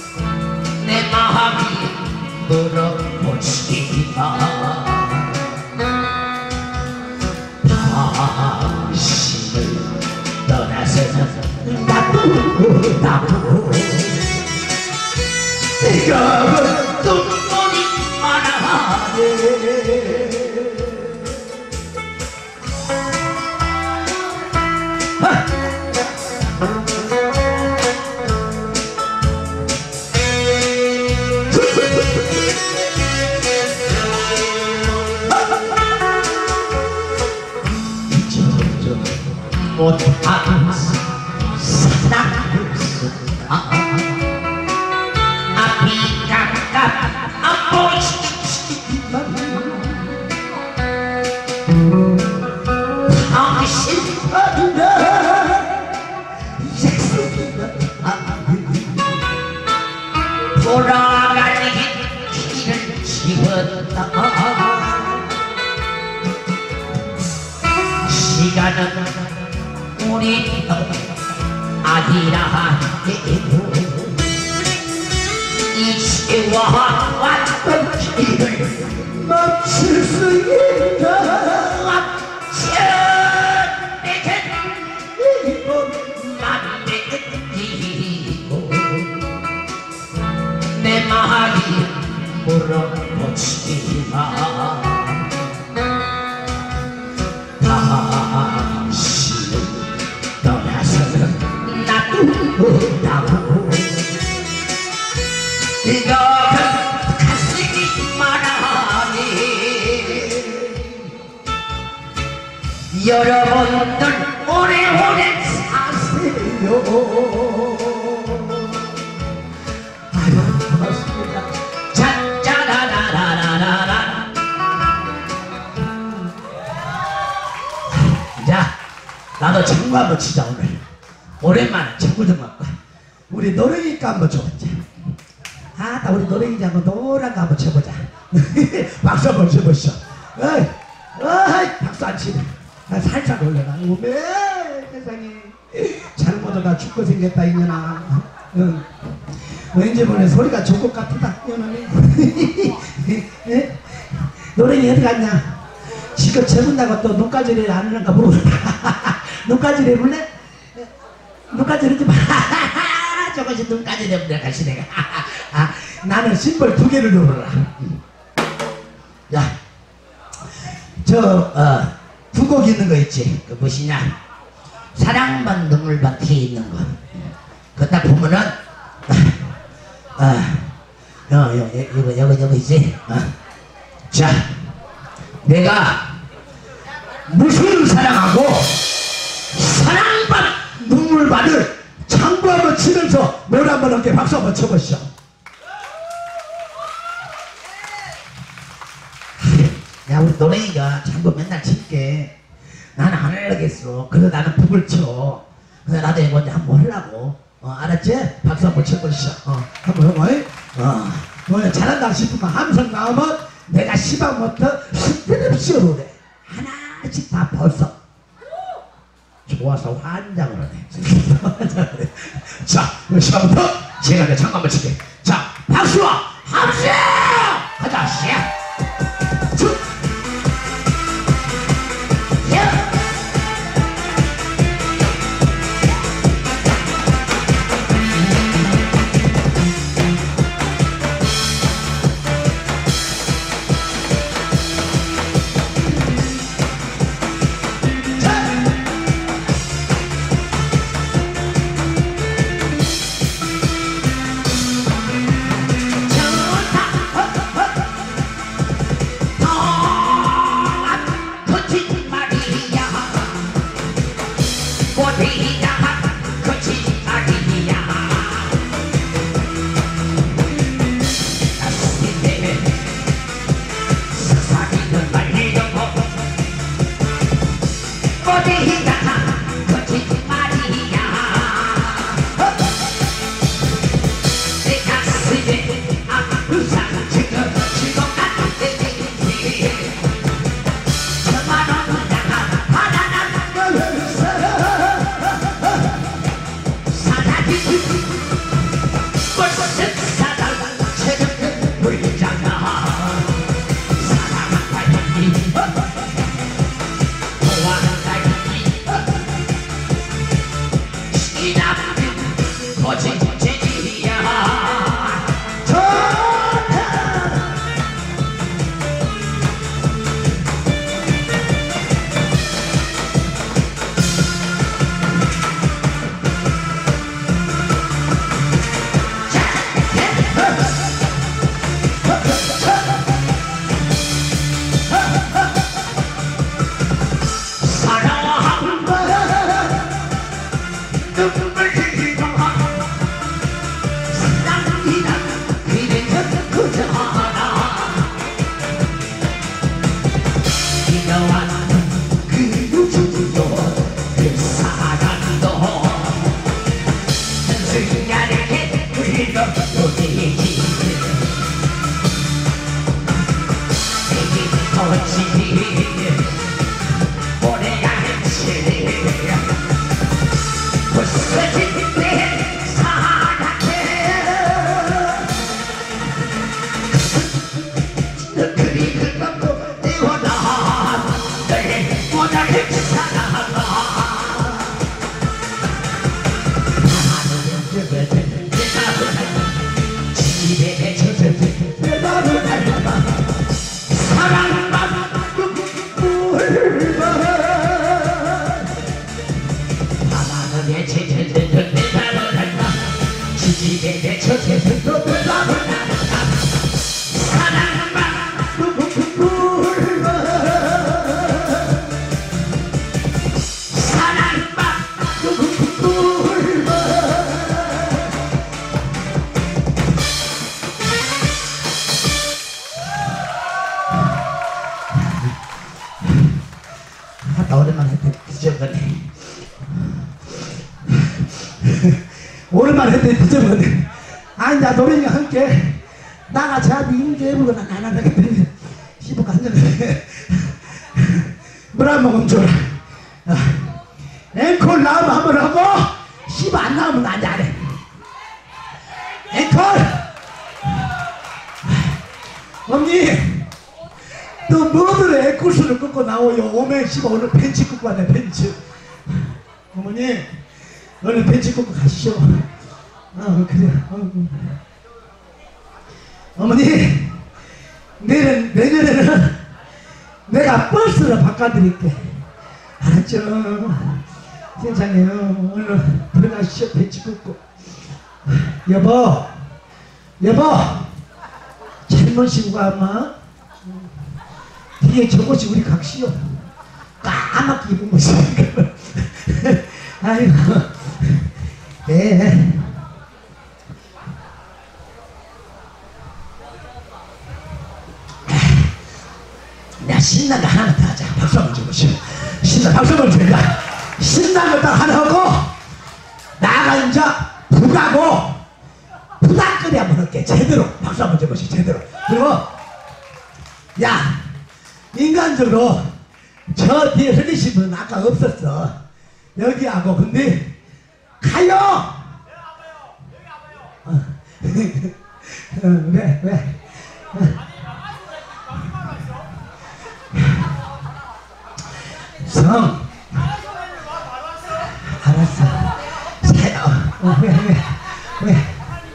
내 마음이 물어보시다 나도 내가 눈물이 많아네 못한 사랑을 앞이 깜깜 안 보이지만 당신만이라 약속이라 돌아가는 길을 지웠다 시간은 우리 아니라 해도 이제와 왔던 길을 멈출 수 있다 저 내겐 이번 맘에 띄고 내 말이 물어보지마 다시는 떠나서는 놔두라고 이거 가슴이 말하니 여러분들 오래오래 사세요 아유 고맙습니다 짠짜라라라라라 자 나도 장구 한번 치자 오늘 오랜만에 장구 좀 갖고 우리 노래니까 한번 쳐보자 아따 우리 노래이지 한번 노란 거 한번 쳐보자 박수 한번 쳐보시오 어이 어이 박수 안 치네 나 살짝 올려라 오메 세상에 잘못하다 죽고 생겼다 이년아 응. 왠지 모르네 소리가 좋을 것 같다 이년아 노래이 어디 갔냐 지금 재문다고 또 눈가지를 안 하는가 모르겠다 눈가지를 해볼래? 눈가지를 좀 조금씩 눈가지를 해볼래 같이 내가 아, 나는 심벌 두 개를 누르라 야 저 어, 두 곡 있는 거 있지 그 무엇이냐 사랑반 눈물반 뒤에 있는 거 그거 딱 보면은 어, 어, 요, 이거 이거 이거 있지 어. 자 내가 무슨 사랑하고 사랑반 눈물반을 장구 한번 치면서 노래 한번 함께 박수 한번 쳐보시죠. 야 우리 노래이가 장구 맨날 칠게 나는 안 하려겠어. 그래서 나는 북을 쳐. 그래서 나도 이거 한번 하려고. 어, 알았지? 박수 한번 쳐보시죠. 어, 한번 해봐. 어, 너네 잘한다 싶으면 함성 나오면 내가 시방부터 스트랩 씌워도 하나씩 다 벌써 좋아서 환장을 하네. 자, 시방부터 제가 내 장구 한번 칠게. 자, 박수와 함성! 가자, 시작! 달려왔는 그 유주요 그 사랑도 순간에 흘러보내지 거지 오래가 했지 부서진 내 사랑에 너 그리를 먹고 내워라 널 원하는 사랑아 집에 내쳐서 내 마음을 닮아봐 사랑만 하나님의 제자들 내 마음을 닮아 집에 내쳐서 내 마음을 닮아 사랑만 사랑만 나 오랜만에 했더니 뒤져버네 오랜만에 했더니 뒤져버네 아니 나 노래가 함께 나가 저한테 인조해보거나 나나나 했더니 씹어가 앉았네 물 한 모금 줘라 아, 앵콜 나오면 한번 하고 씹어 안 나오면 안 잘해 앵콜 언니 너 뭐들 애꾸스를 끊고 나오요 오면 씨발 오늘 벤치 끊고 왔네 벤치 어머니 오늘 벤치 끊고 가시죠 어 그래 어, 어머니 내년, 내년에는 내가 버스로 바꿔드릴게 알았죠 세상에 오늘 들어가시죠 벤치 끊고 여보 여보 잘못 신고 아마 뒤에 저것이 우리 각시요 까맣게 입은 것이니까 아이고 네 내가 신난 거 하나 더 하자 박수 한번 쳐보시오 신난 박수 한번 쳐자 신난 거 딱 하나 하고 나가 이제 부가고 부닥거리 한번 할게 제대로 박수 한번 쳐보시오 제대로 그리고 야 인간적으로 저 뒤에 서 계신 분은 아까 없었어 여기하고 근데 가요 어. 어, 왜 왜 어. 성 알았어 어, 왜 왜 왜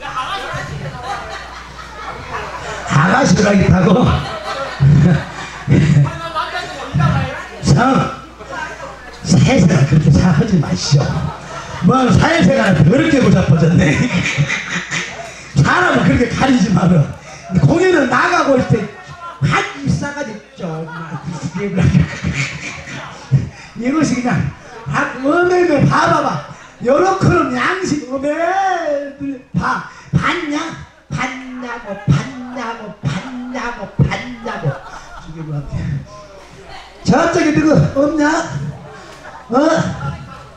아가씨가 있다고 성 사회생활 그렇게 생각하지 마시오 뭐 사회생활은 더럽게 보잡아졌네 사람은 그렇게 가리지 마라 공연을 나가고 있을 때 한 싸가지 정말 이것이 그냥 어메메 봐봐봐 요렇게는 양식 어메 봐 봤냐 봤냐고 봤냐고 봤냐고 봤냐고 저기 뭐한테 저쪽에 누구 없냐? 어?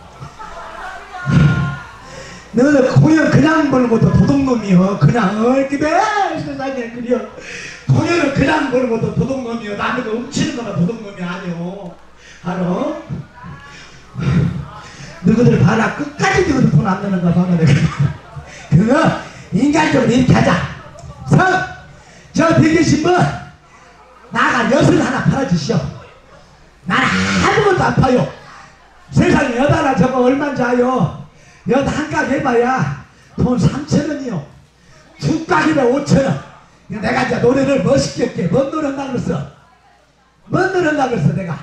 너는 공연 그냥 벌고도 도둑놈이여 그냥 어 이렇게 세상에 그려 공연을 그냥 벌고도 도둑놈이여 남에게 훔치는 거나 도둑놈이 아니여 알아? 너희들 봐라 끝까지 너희들 돈 안 내는 거 봐라 내가 그거 인간적으로 이렇게 하자 성! 저 뒤에 계신 분 나가 엿을 하나 팔아주시오 나는 아무것도 안 파요 세상에 엿 하나 저거 얼마인지 아요 엿 한 각 해봐야 돈 삼천 원이요 두 각이면 오천 원 내가 이제 노래를 멋있게 할게 뭔 노래 한다 그랬어 뭔 노래 한다 그랬어 내가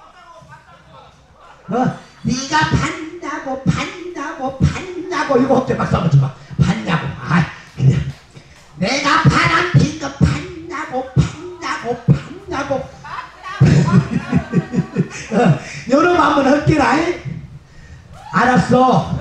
어? 네가 봤냐고 봤냐고 봤냐고 이거 어때 박수 한번 줘봐 봤냐고 아 그냥 내가 바람 핀 거 봤냐고 봤냐고 봤냐고 어, 여러분 한번 할게라 알았어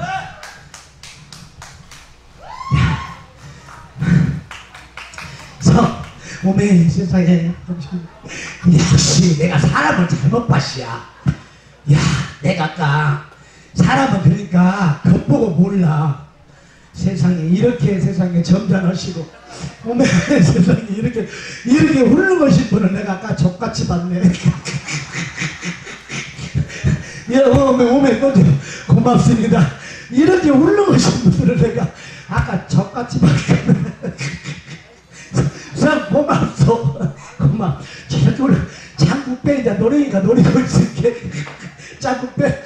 성 오메 세상에 역시 내가 사람을 잘못 봤시야. 야, 내가 아까 사람은 그러니까 겉보고 몰라. 세상에 이렇게 세상에 점잖으시고 어메 세상에 이렇게 이렇게 훌륭하신 분을 내가 아까 족같이 봤네. 예, 어메 어메 너좀 고맙습니다. 이렇게 훌륭하신 분들을 내가 아까 족같이 봤거든. 참 고맙소. 고맙. 저렇게 올라 장국배 이제 노래니까 노리고 있을게. 장국배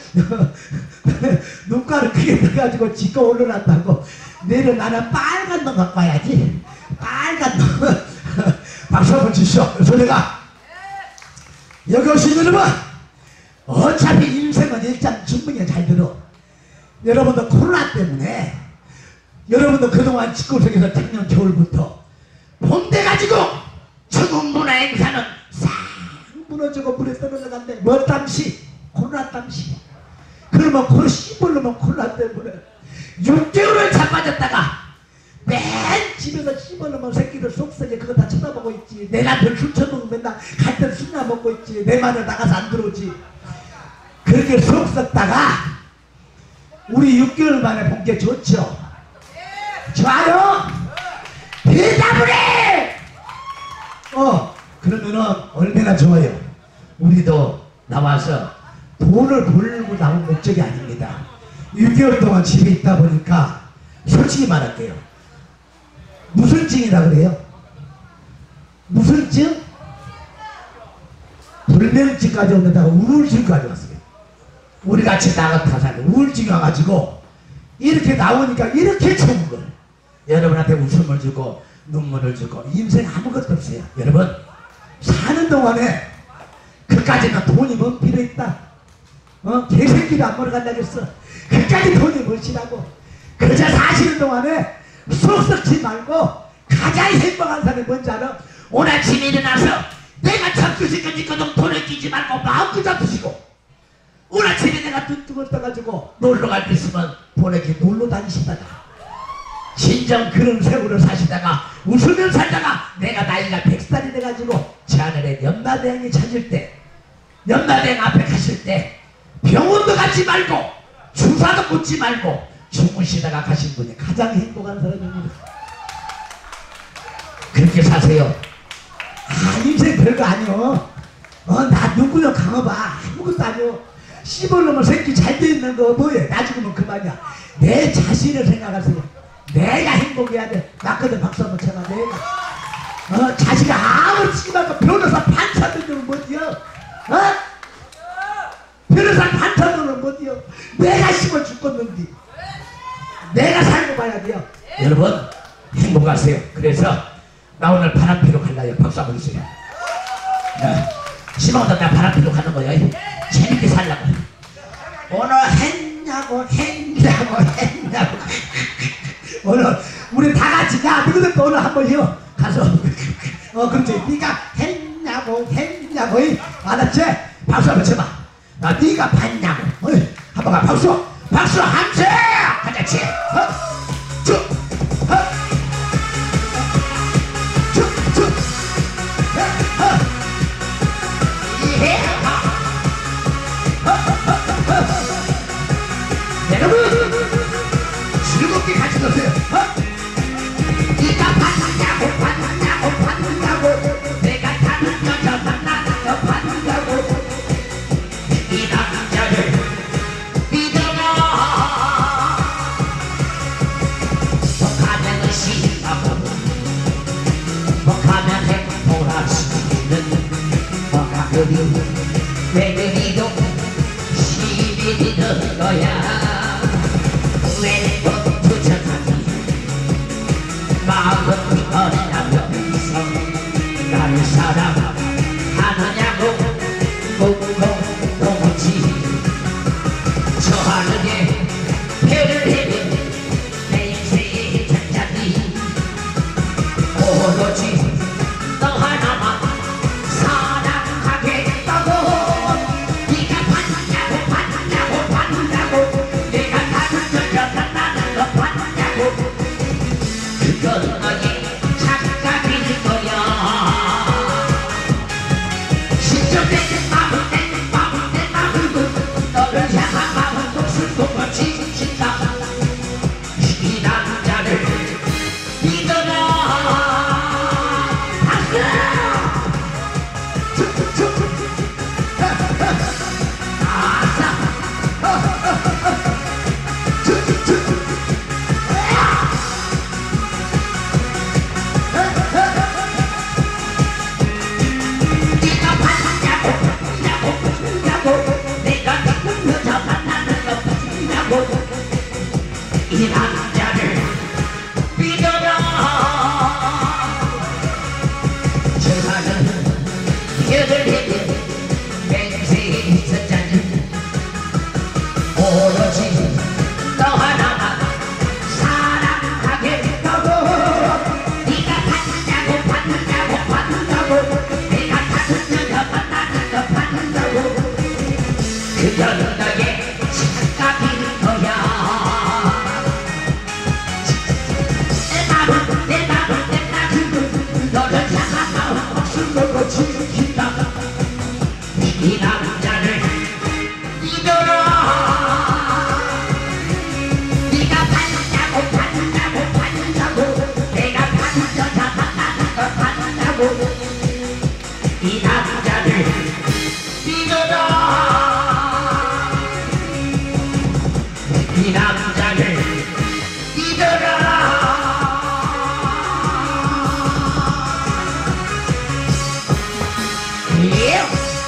눈가를 크게 떠가지고 지가 올라놨다고. 내일은 나는 빨간 놈 갖고 와야지. 빨간 놈. 박수 한번 주시오. 그래서 내가 여기 오신 여러분, 어차피 인생은 일단 충분히 잘 들어. 여러분도 코로나 때문에 여러분도 그동안 집구석에서 작년 겨울부터 봄 돼가지고 전국 문화 행사는 싹 무너지고 물에 떨어져간대. 뭐 땀시? 코로나 땀시. 그러면 그걸 씹으려면 코로나 때문에 육 개월을 자빠졌다가 맨 집에서 씹으려면 새끼들 속썩에 그거 다 쳐다보고 있지. 내 남편 술 처먹으면 맨날 갈 때 술나 먹고 있지. 내 마늘 나가서 안 들어오지. 그렇게 속 썩다가 우리 육 개월 만에 본 게 좋죠. 좋아요? 대답을 해! 어, 그러면은 얼마나 좋아요. 우리도 나와서 돈을 벌려고 나온 목적이 아닙니다. 육 개월 동안 집에 있다 보니까 솔직히 말할게요. 무슨 증이라 그래요? 무슨 증? 불면증까지 오는다고 우울증까지 왔어요. 우리 같이 나가다 사는 우울증이 와가지고 이렇게 나오니까 이렇게 좋은 걸 여러분한테 웃음을 주고 눈물을 주고 인생 아무것도 없어요. 여러분 사는 동안에 그까지는 돈이 뭐 필요했다. 어? 개새끼도 안 먹어간다고 했어. 그까지 돈이 무엇이라고. 그저 사시는 동안에 속 썩지 말고 가장 행복한 사람이 뭔지 알아? 오늘 아침에 일어나서 내가 참수시켜 니꺼도 돈을 끼지 말고 마음껏 잡수시고 오늘 아침에 내가 눈 뜨고 떠가지고 놀러 갈 때 있으면 보내게 놀러 다니시다가 진정 그런 세월을 사시다가 웃으며 살다가 내가 나이가 백 살이 돼가지고 제 하늘에 염라대왕이 찾을 때 염라대왕 앞에 가실 때 병원도 가지 말고 주사도 꽂지 말고 주무시다가 가신 분이 가장 행복한 사람입니다. 그렇게 사세요. 아, 인생 별거 아니요. 어, 나 누구요 강어봐. 아무것도 아니요. 씹으려면 새끼 잘 돼 있는 거 뭐해. 나 죽으면 그만이야. 내 자신을 생각하세요. 내가 행복해야 돼. 맞거든. 박수 한번 쳐봐. 내가 어, 자식이 아무리 씨발까 변호사 판사들은 못이요. 어? 변호사 판사들은 못이요. 내가 씹어 죽겠는데 내가 살고 봐야 돼요. 여러분 행복하세요. 그래서 나 오늘 바람피로 갈라요. 박수 한번 주세요. 시방도 나 바람피로 가는 거야. 재밌게 살라고. 오늘 했냐고 했냐고 했냐고. 오늘 우리 다 같이 야 너희들도 오늘 한번 해요. 가서 어 그렇지. 네가 했냐고 했냐고. 알았지? 박수 한번 쳐봐. 나 네가 봤냐고. 어이, 한번 가. 박수 박수 함세 같이. 어? 쭉 어? 쭉쭉 어? 예. 여러분 즐겁게 같이 노세요. 어? 네가 봤냐고 봤냐고 봤냐고 내가 다른 여자 만나는 거 봤냐고 이 남자를 믿어라. 독하면 의심하고 독하면 행복하시는 뭐가 그리워 왜 그리도 시비 되는 거야. 왜 부처하니 마음은 어리다면서 나를 사랑하느냐고 묻고 또 묻지. 저 하늘에 배를 해면 내 인생의 잔잔히 오로지 너 하나만 사랑하겠다고. 네가 봤냐고 봤냐고 봤냐고 내가 다른 여자 만나는 거 봤냐고. 그건 너의 착각일 거야. 이 남자를 믿어라. 저가는 여덟 맹세에서 짜는 오로지 너 하나만 사랑하겠다고. 네가 받는다고 받는다고 받는다고 내가 다른 여자 만나는 거 받는다고. 그녀는 너의 착각인 거야. 내 맘은 내 맘은 내 맘은 너를 향한 마음 목숨 걸고 지킨다. 이 남자를 믿어라. 네가 받는다고 받는다고 받는다고 내가 받는 여자 만나는 거 받는다고. 이 남자를 믿어라. 이 남자를 믿어라. 예.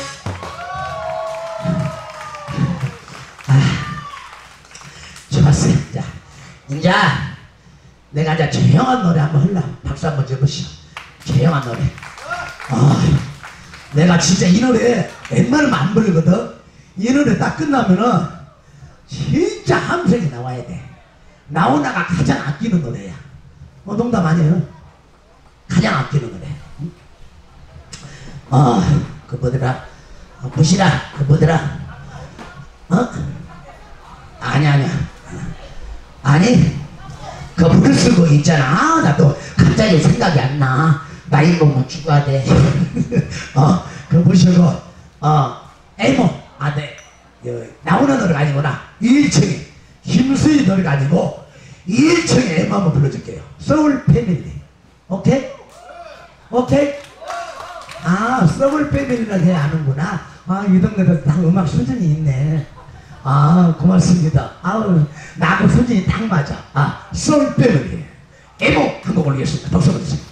좋았어요. 자, 이제 내가 이제 조용한 노래 한번 흘러. 박수 한번 줘보시오. 조용한 노래. 아, 내가 진짜 이 노래 웬만하면 안 부르거든. 이 노래 딱 끝나면은 진짜 함성이 나와야 돼. 나오나가 가장 아끼는 노래야. 어, 농담 아니에요. 가장 아끼는 노래. 어, 그 뭐더라. 어, 부시라. 그 뭐더라. 어? 아니 아니야. 아니 그 부를 쓰고 있잖아. 아, 나 또 갑자기 생각이 안 나. 나이 먹으면 죽어야 돼. 어, 그 모시고 어 에모 아네 나오는 노래가 아니구나. 이일청의 김수희 노래가 아니고 이일청의 에모 한번 불러줄게요. 소울 패밀리. 오케이? 오케이? 아, 소울 패밀리를 해야 아는구나. 아, 이 동네도 다 음악 수준이 있네. 아, 고맙습니다. 아우, 나하고 수준이 딱 맞아. 아, 소울 패밀리 에모 한 곡 올리겠습니다. 박수 한번 주세요.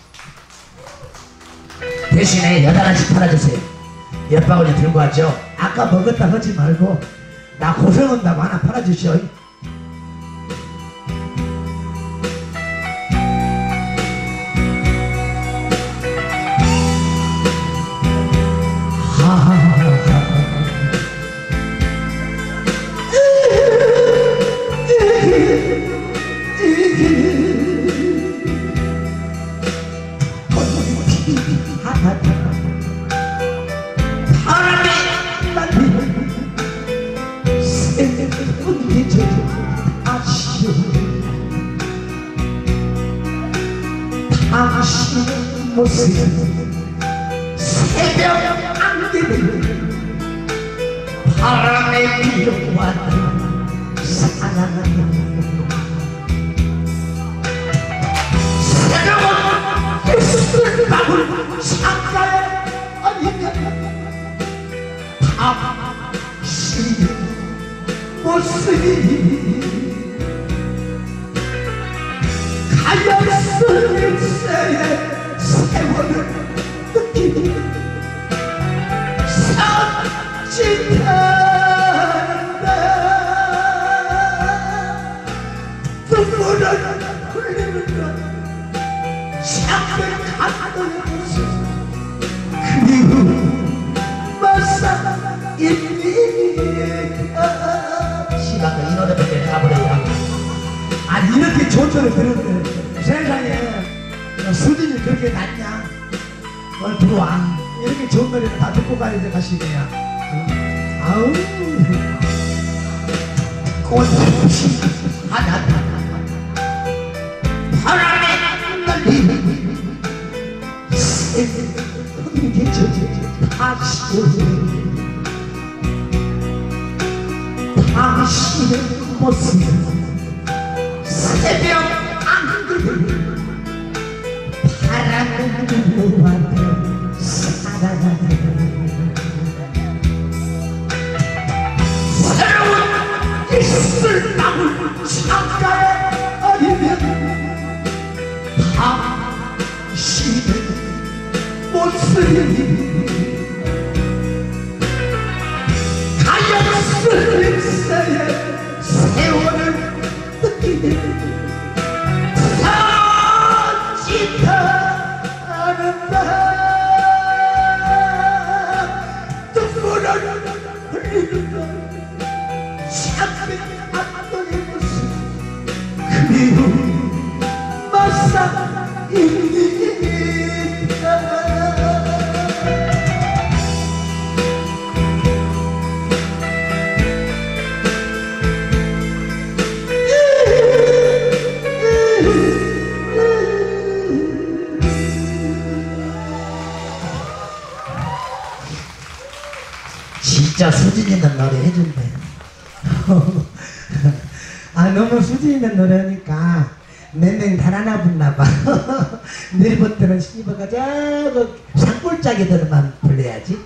대신에 여덟 알씩 팔아주세요. 엿바구니 들고 왔죠. 아까 먹었다 하지 말고 나 고생한다고 하나 팔아주시오. 당신 모습 새벽 안개를 바람에 밀려왔던 사랑. 새로운 예술 마을 창가에 아니면 당신 모습이 가엾은 새의 세월을 느끼니 섬찟한다. 눈물을 흘리는 건 참된 감동의 모습. 그리고 마사입니다. 시간도 이 노래 때문에 가버려야. 아니 이렇게 좋은 노래 들었는데 세상에 수준이 그렇게 낮냐? 널 들어와. 이렇게 좋은 노래는 다 듣고 가야 돼. 가시네요. 응? 아우 꽃이 하나 바람에 날리는 새벽에 다시 당신의 모습 새벽 안개를 바람을 놓아도 사랑. 새로운 예술 나물 창가에 어리면 당신의 모습이 가엾은 새의 세월을 느끼 산짓하는 날 눈물을 흘리는 날 참배 안 돌리는 그 미운 마사입니다. 진짜 수준 있는 노래 해준대. 아 너무 수준 있는 노래니까 몇 명 달아나 붙나봐. 내일부터는 시집가 저거 산골짜기들만 불러야지.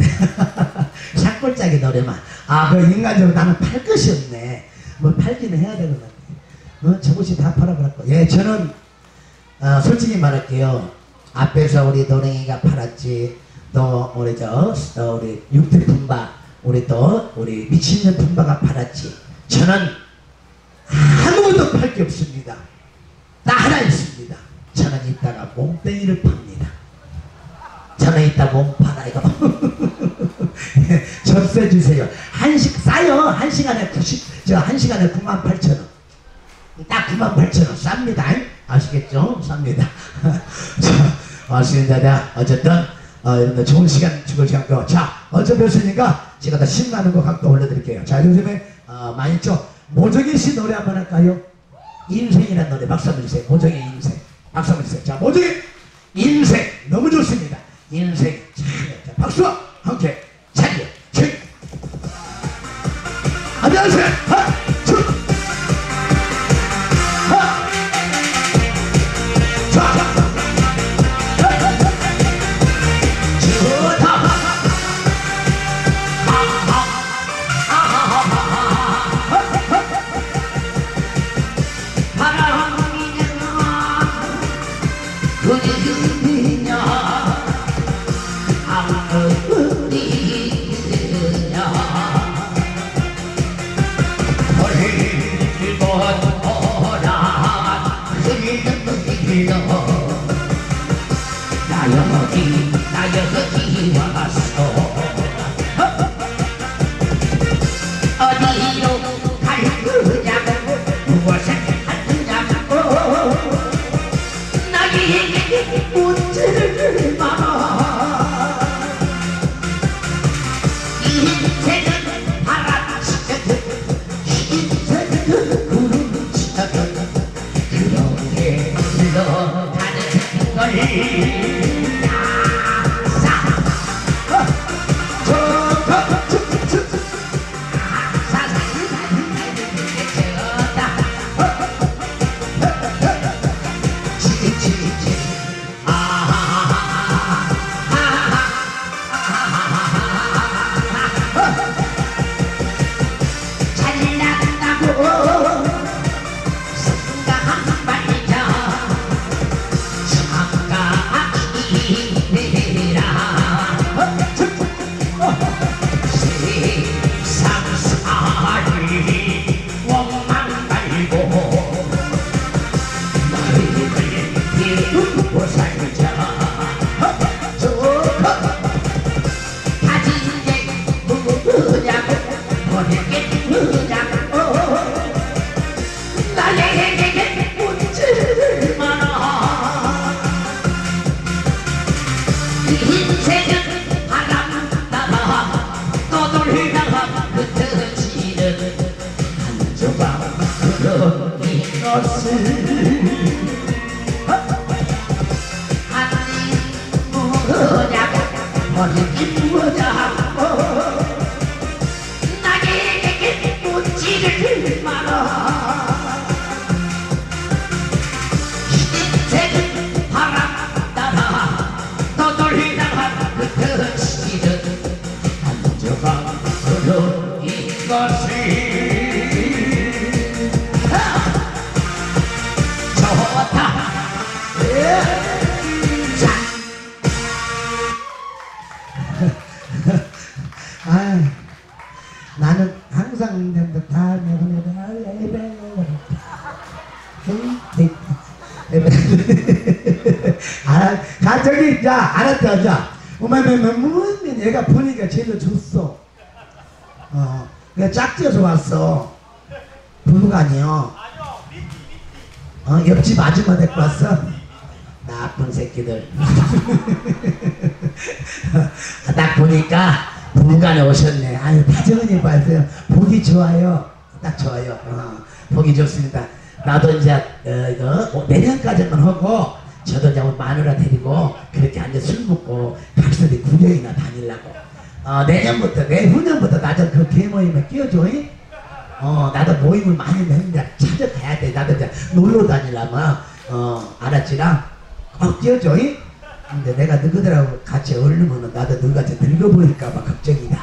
산골짜기 노래만. 아 그 인간적으로 나는 팔 것이 없네. 뭐 팔기는 해야 되는 건데 어? 저것이 다 팔아버렸고. 예 저는 어, 솔직히 말할게요. 앞에서 우리 노랭이가 팔았지. 또 우리 저 어, 우리 육대 품바, 우리 또 우리 미친년 품바가 팔았지. 저는 아무것도 팔 게 없습니다. 딱 하나 있습니다. 저는 이따가 몸뚱이를 팝니다. 저는 이따 몸 팔아요. 접수해 주세요. 한식 싸요. 한 시간에 구십, 저 한 시간에 구만 팔천 원. 딱 구만 팔천 원 쌉니다. 아시겠죠? 쌉니다. 자, 왔습니다. 어쨌든 어, 여러분들 좋은 시간 죽을 시간 거. 자, 어차피 했으니까 제가 더 신나는 거 각도 올려드릴게요. 자, 요즘에 어, 많이 있죠? 모정희 씨 노래 한번 할까요? 인생이라는 노래 박수 한번 주세요. 모정희 인생. 박수 한번 주세요. 자, 모정희 인생 너무 좋습니다. 인생. 자, 자 박수와 함께 자리에 책. 안녕하세요. 하, 출. 하. 자, 자. 아, 나는 항상 다 내가 이제 알았다 자 어머머머머 얘가 보니까 제일 좋소. 어 내가 짝지어서 왔어. 부부간이요. 어 옆집 아줌마 데리고 왔어. 나쁜 새끼들. 딱 보니까 부부간에 오셨네. 아유 다정하니 봐세요. 보기 좋아요. 딱 좋아요. 어, 보기 좋습니다. 나도 이제 어, 이거 내년까지만 하고 저도 이제 마누라 데리고 그렇게 앉아 술 먹고 각설이 구경이나 다니려고. 어, 내년부터 내후년부터 나 좀 그 개모임에 끼워줘. 잉? 어 나도 모임을 많이 했는데 찾아가야 돼. 나도 이제 놀러 다니려면 어 알았지랑 어 끼워줘. 잉? 근데 내가 너희들하고 같이 어울리면 나도 너희같이 늙어 보일까봐 걱정이다.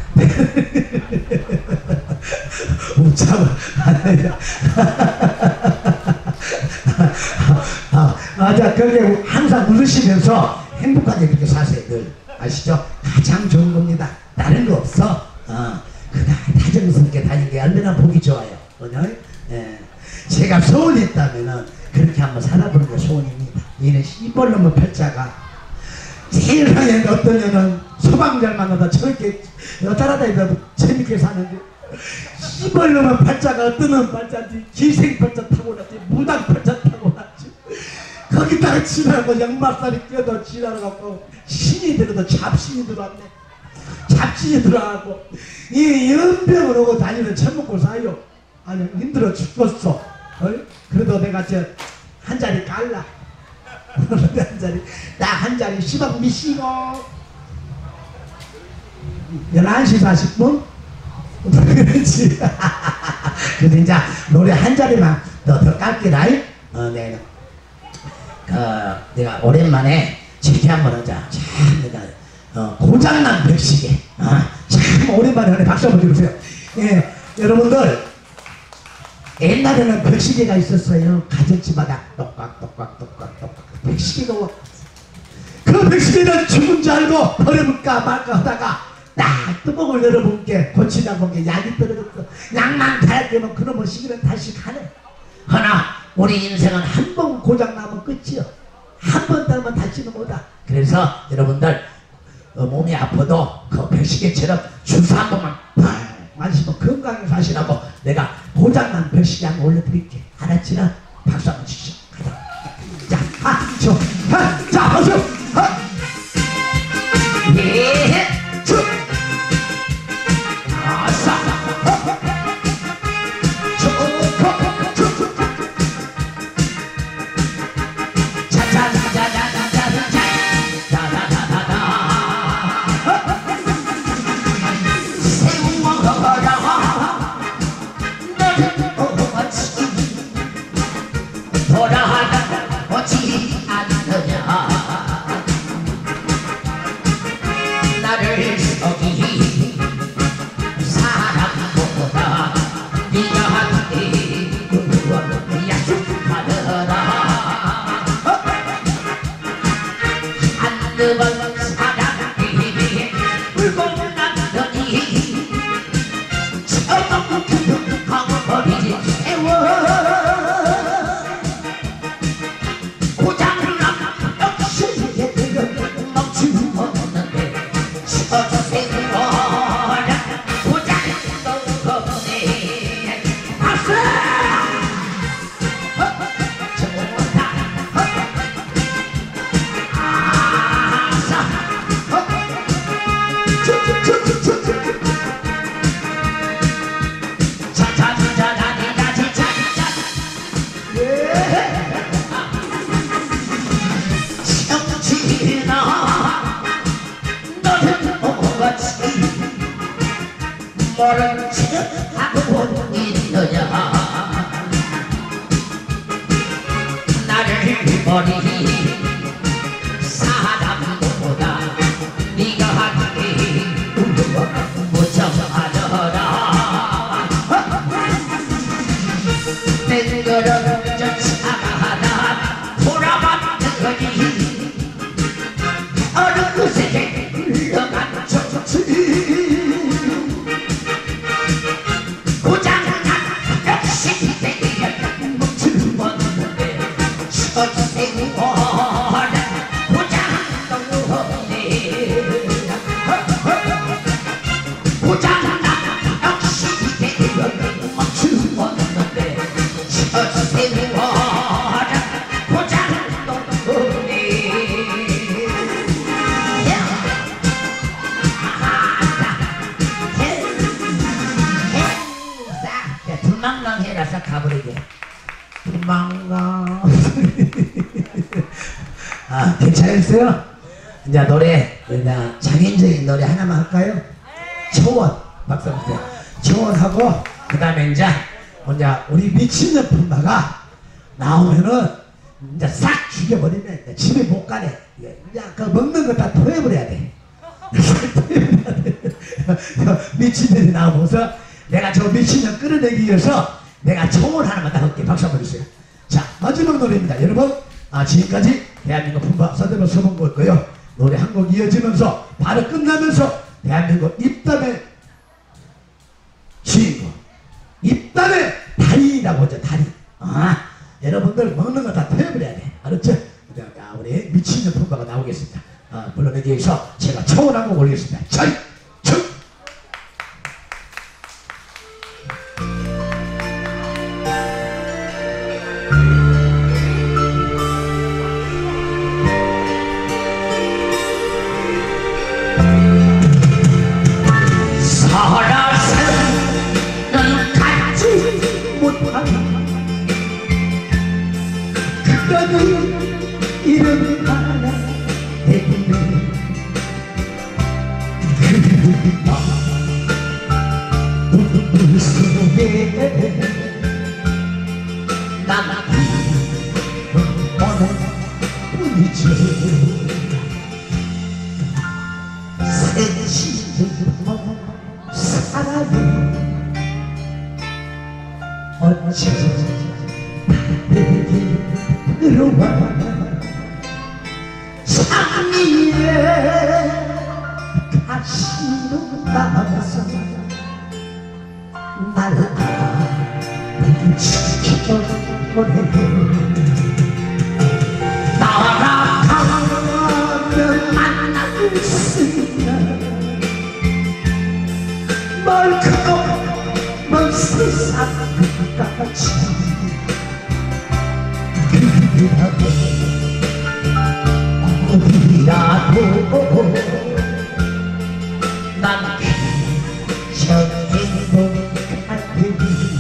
웃자마. 아, 맞아. 그게 항상 웃으시면서 행복하게 그렇게 사세요. 늘 아시죠? 가장 좋은 겁니다. 다른 거 없어. 어, 그날 다정스럽게 다니는 게 얼마나 보기 좋아요. 오늘 예. 제가 소원이 있다면은 그렇게 한번 살아보는 게 소원입니다. 얘는 시벌놈의 팔자가 제일 상에 어떤 년은 소방잘 만나다 저렇게 여자라다 재밌게 사는데 시벌놈의 팔자가 어떤 놈 팔자지 기생 팔자 타고났지 무당 팔자 타고났지 거기다가 지나고 양말살이 껴도 지나가고 신이 들어도 잡신이 들어왔네. 잡신이 들어가고 이 연병을 오고 다니는 처먹고 사요. 아니 힘들어 죽겠어. 어? 그래도 내가 저 한 자리 깔라. 한 자리 딱 한 자리 시방 미시고 열한 시 사십 분 그렇지. 그래서 이제 노래 한 자리만 너 더 깔기라. 어, 네. 그 내가 오랜만에 저렇게 한번 하자. 참 내가 어, 고장난 벽시계. 어, 참 오랜만에 하네. 박수 한번 주세요. 예, 여러분들 옛날에는 벽시계가 있었어요. 가정집마다 똑깍똑깍 똑깍 똑깍 벽시계가 와. 그 벽시계는 죽은 줄 알고 버려볼까 말까 하다가 딱 뚜껑을 열어본게 고치다 본게 약이 떨어졌어. 약만 갈게면 그놈의 시계는 다시 가네. 하나 우리 인생은 한 번 고장나면 끝이요. 한 번 따면 다시는 못와. 그래서 여러분들 어, 몸이 아파도 그 벽시계처럼 주사 한 번만 팍 마시면 건강히 사시라고 내가 고장난 벽시계 한번 올려드릴게. 알았지나? 박수 한번 주시죠. 가자. 자, 하, 저, 하, 자, 박수! 하! 예, 쭉! 아싸! 하! 쭉! 쭉! 쭉! 자자자자자자자자 자자자자자 새우 먹어라 너는 어찌 돌아다 오지 않느냐. 나를 속이 사랑보다 네가 한테 약속하더라. 한두 번 사랑이 울고 났더니 처먹고 가버리지 세월. 고장난 역시 멈추면 없는데 세월 고장도 없네. 박수! 좋다. 아싸! 모른 척하고 있느냐. 나를 버리니 사람보다 네가 하기 무척하더라. 땡그런 쫓아가다 돌아봤더니 어느 곳에 흘러간 촉촉이 고장난 역시 멈추었는데 어세월 고장도 고장난 역시 멈추는 없는데 저 세월은 고장도 없네. 불망랑 해라서 가버리게. 불망랑. 아, 괜찮으세요? 이제 노래, 이제 장인적인 노래 하나만 할까요? 초원. 박수 주세요. 초원하고, 그 다음에 이제, 이제 우리 미친년 품바가 나오면은, 이제 싹 죽여버리면 이제 집에 못 가네. 이제 그 먹는 거 다 토해버려야 돼. 미친년이 나오면서 내가 저 미친년 끌어내기 위해서 내가 초원 하나만 다 할게. 박수 한번 주세요. 자, 마지막 노래입니다. 여러분, 아, 지금까지 대한민국 품바 서대문 서문고였고요. 노래 한 곡 이어지면서 바로 끝나면서 대한민국 입담의 주인공, 입담의 달인이라고 하죠. 달인. 아, 여러분들 먹는 거 다 태워버려야 돼. 알았죠? 자, 우리 미친년 품바가 나오겠습니다. 아, 불러내기 위해서 제가 초원 한 곡 올리겠습니다. 자, 쭉! 살아서는 갖지 못한 그러는 이름 하나 때문에 그리마 눈물 속에 남긴 뿐이죠. 세시는 사랑은 어찌 내게 들어와 장미에 가시로 남아서 날 지켜보내. 날아가면 만날 수 있나 멀크고 먼 세상같이 그리라도 어디라도 난 행복할 테니.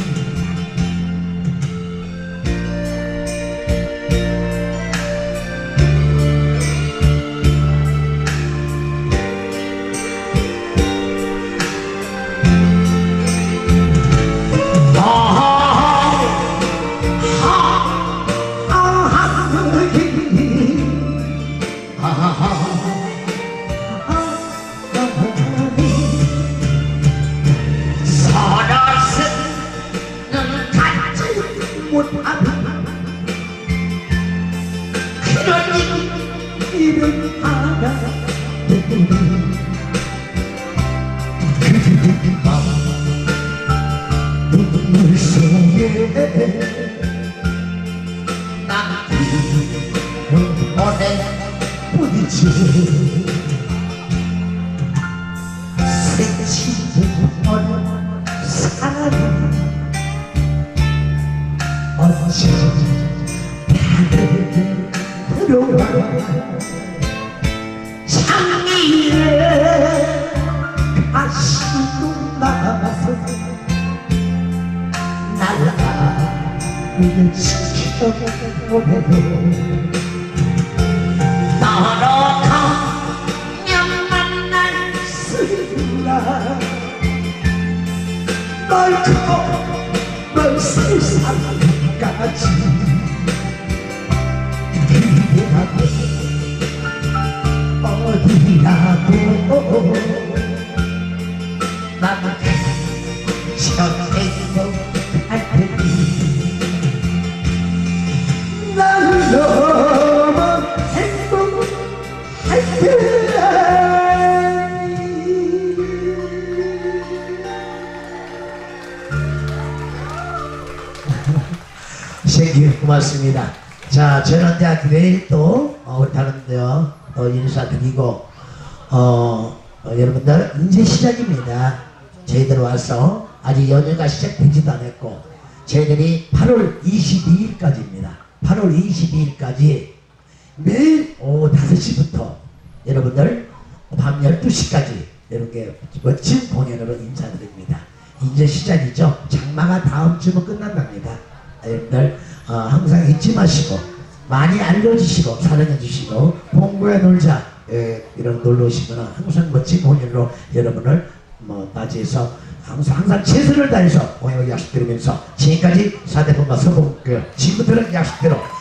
이름 하나 때문에 그리마 눈물 속에 남긴 뿐이지. 새치는 사랑은 어찌 다들 들어와 장미에 가시도 남아서 나를 지켜보내. 따라가면 만날 수 있나 멀크고 먼 세상까지 그리라도 어디라도 나는 저 행복할 테니. 나는 너무 행복할 테니. 생기 고맙습니다. 자, 저는 이제 내일 또 어, 우리 다른 데요 어, 인사드리고 어, 어, 여러분들 이제 시작입니다. 저희들 와서 아직 연휴가 시작되지도 않았고 저희들이 팔월 이십이일까지입니다. 팔월 이십이일까지 매일 오후 다섯 시부터 여러분들 밤 열두 시까지 이렇게 멋진 공연으로 인사드립니다. 이제 시작이죠. 장마가 다음 주면 끝난답니다. 여러분들 어, 항상 잊지 마시고 많이 알려주시고 사랑해주시고 봉구에 놀자 예, 이런 놀러 오시면 항상 멋진 공연으로 여러분을 뭐 맞이해서 항상, 항상 최선을 다해서 공연을 약속드리면서 지금까지 사대본과 서봉교 친구들은 약속대로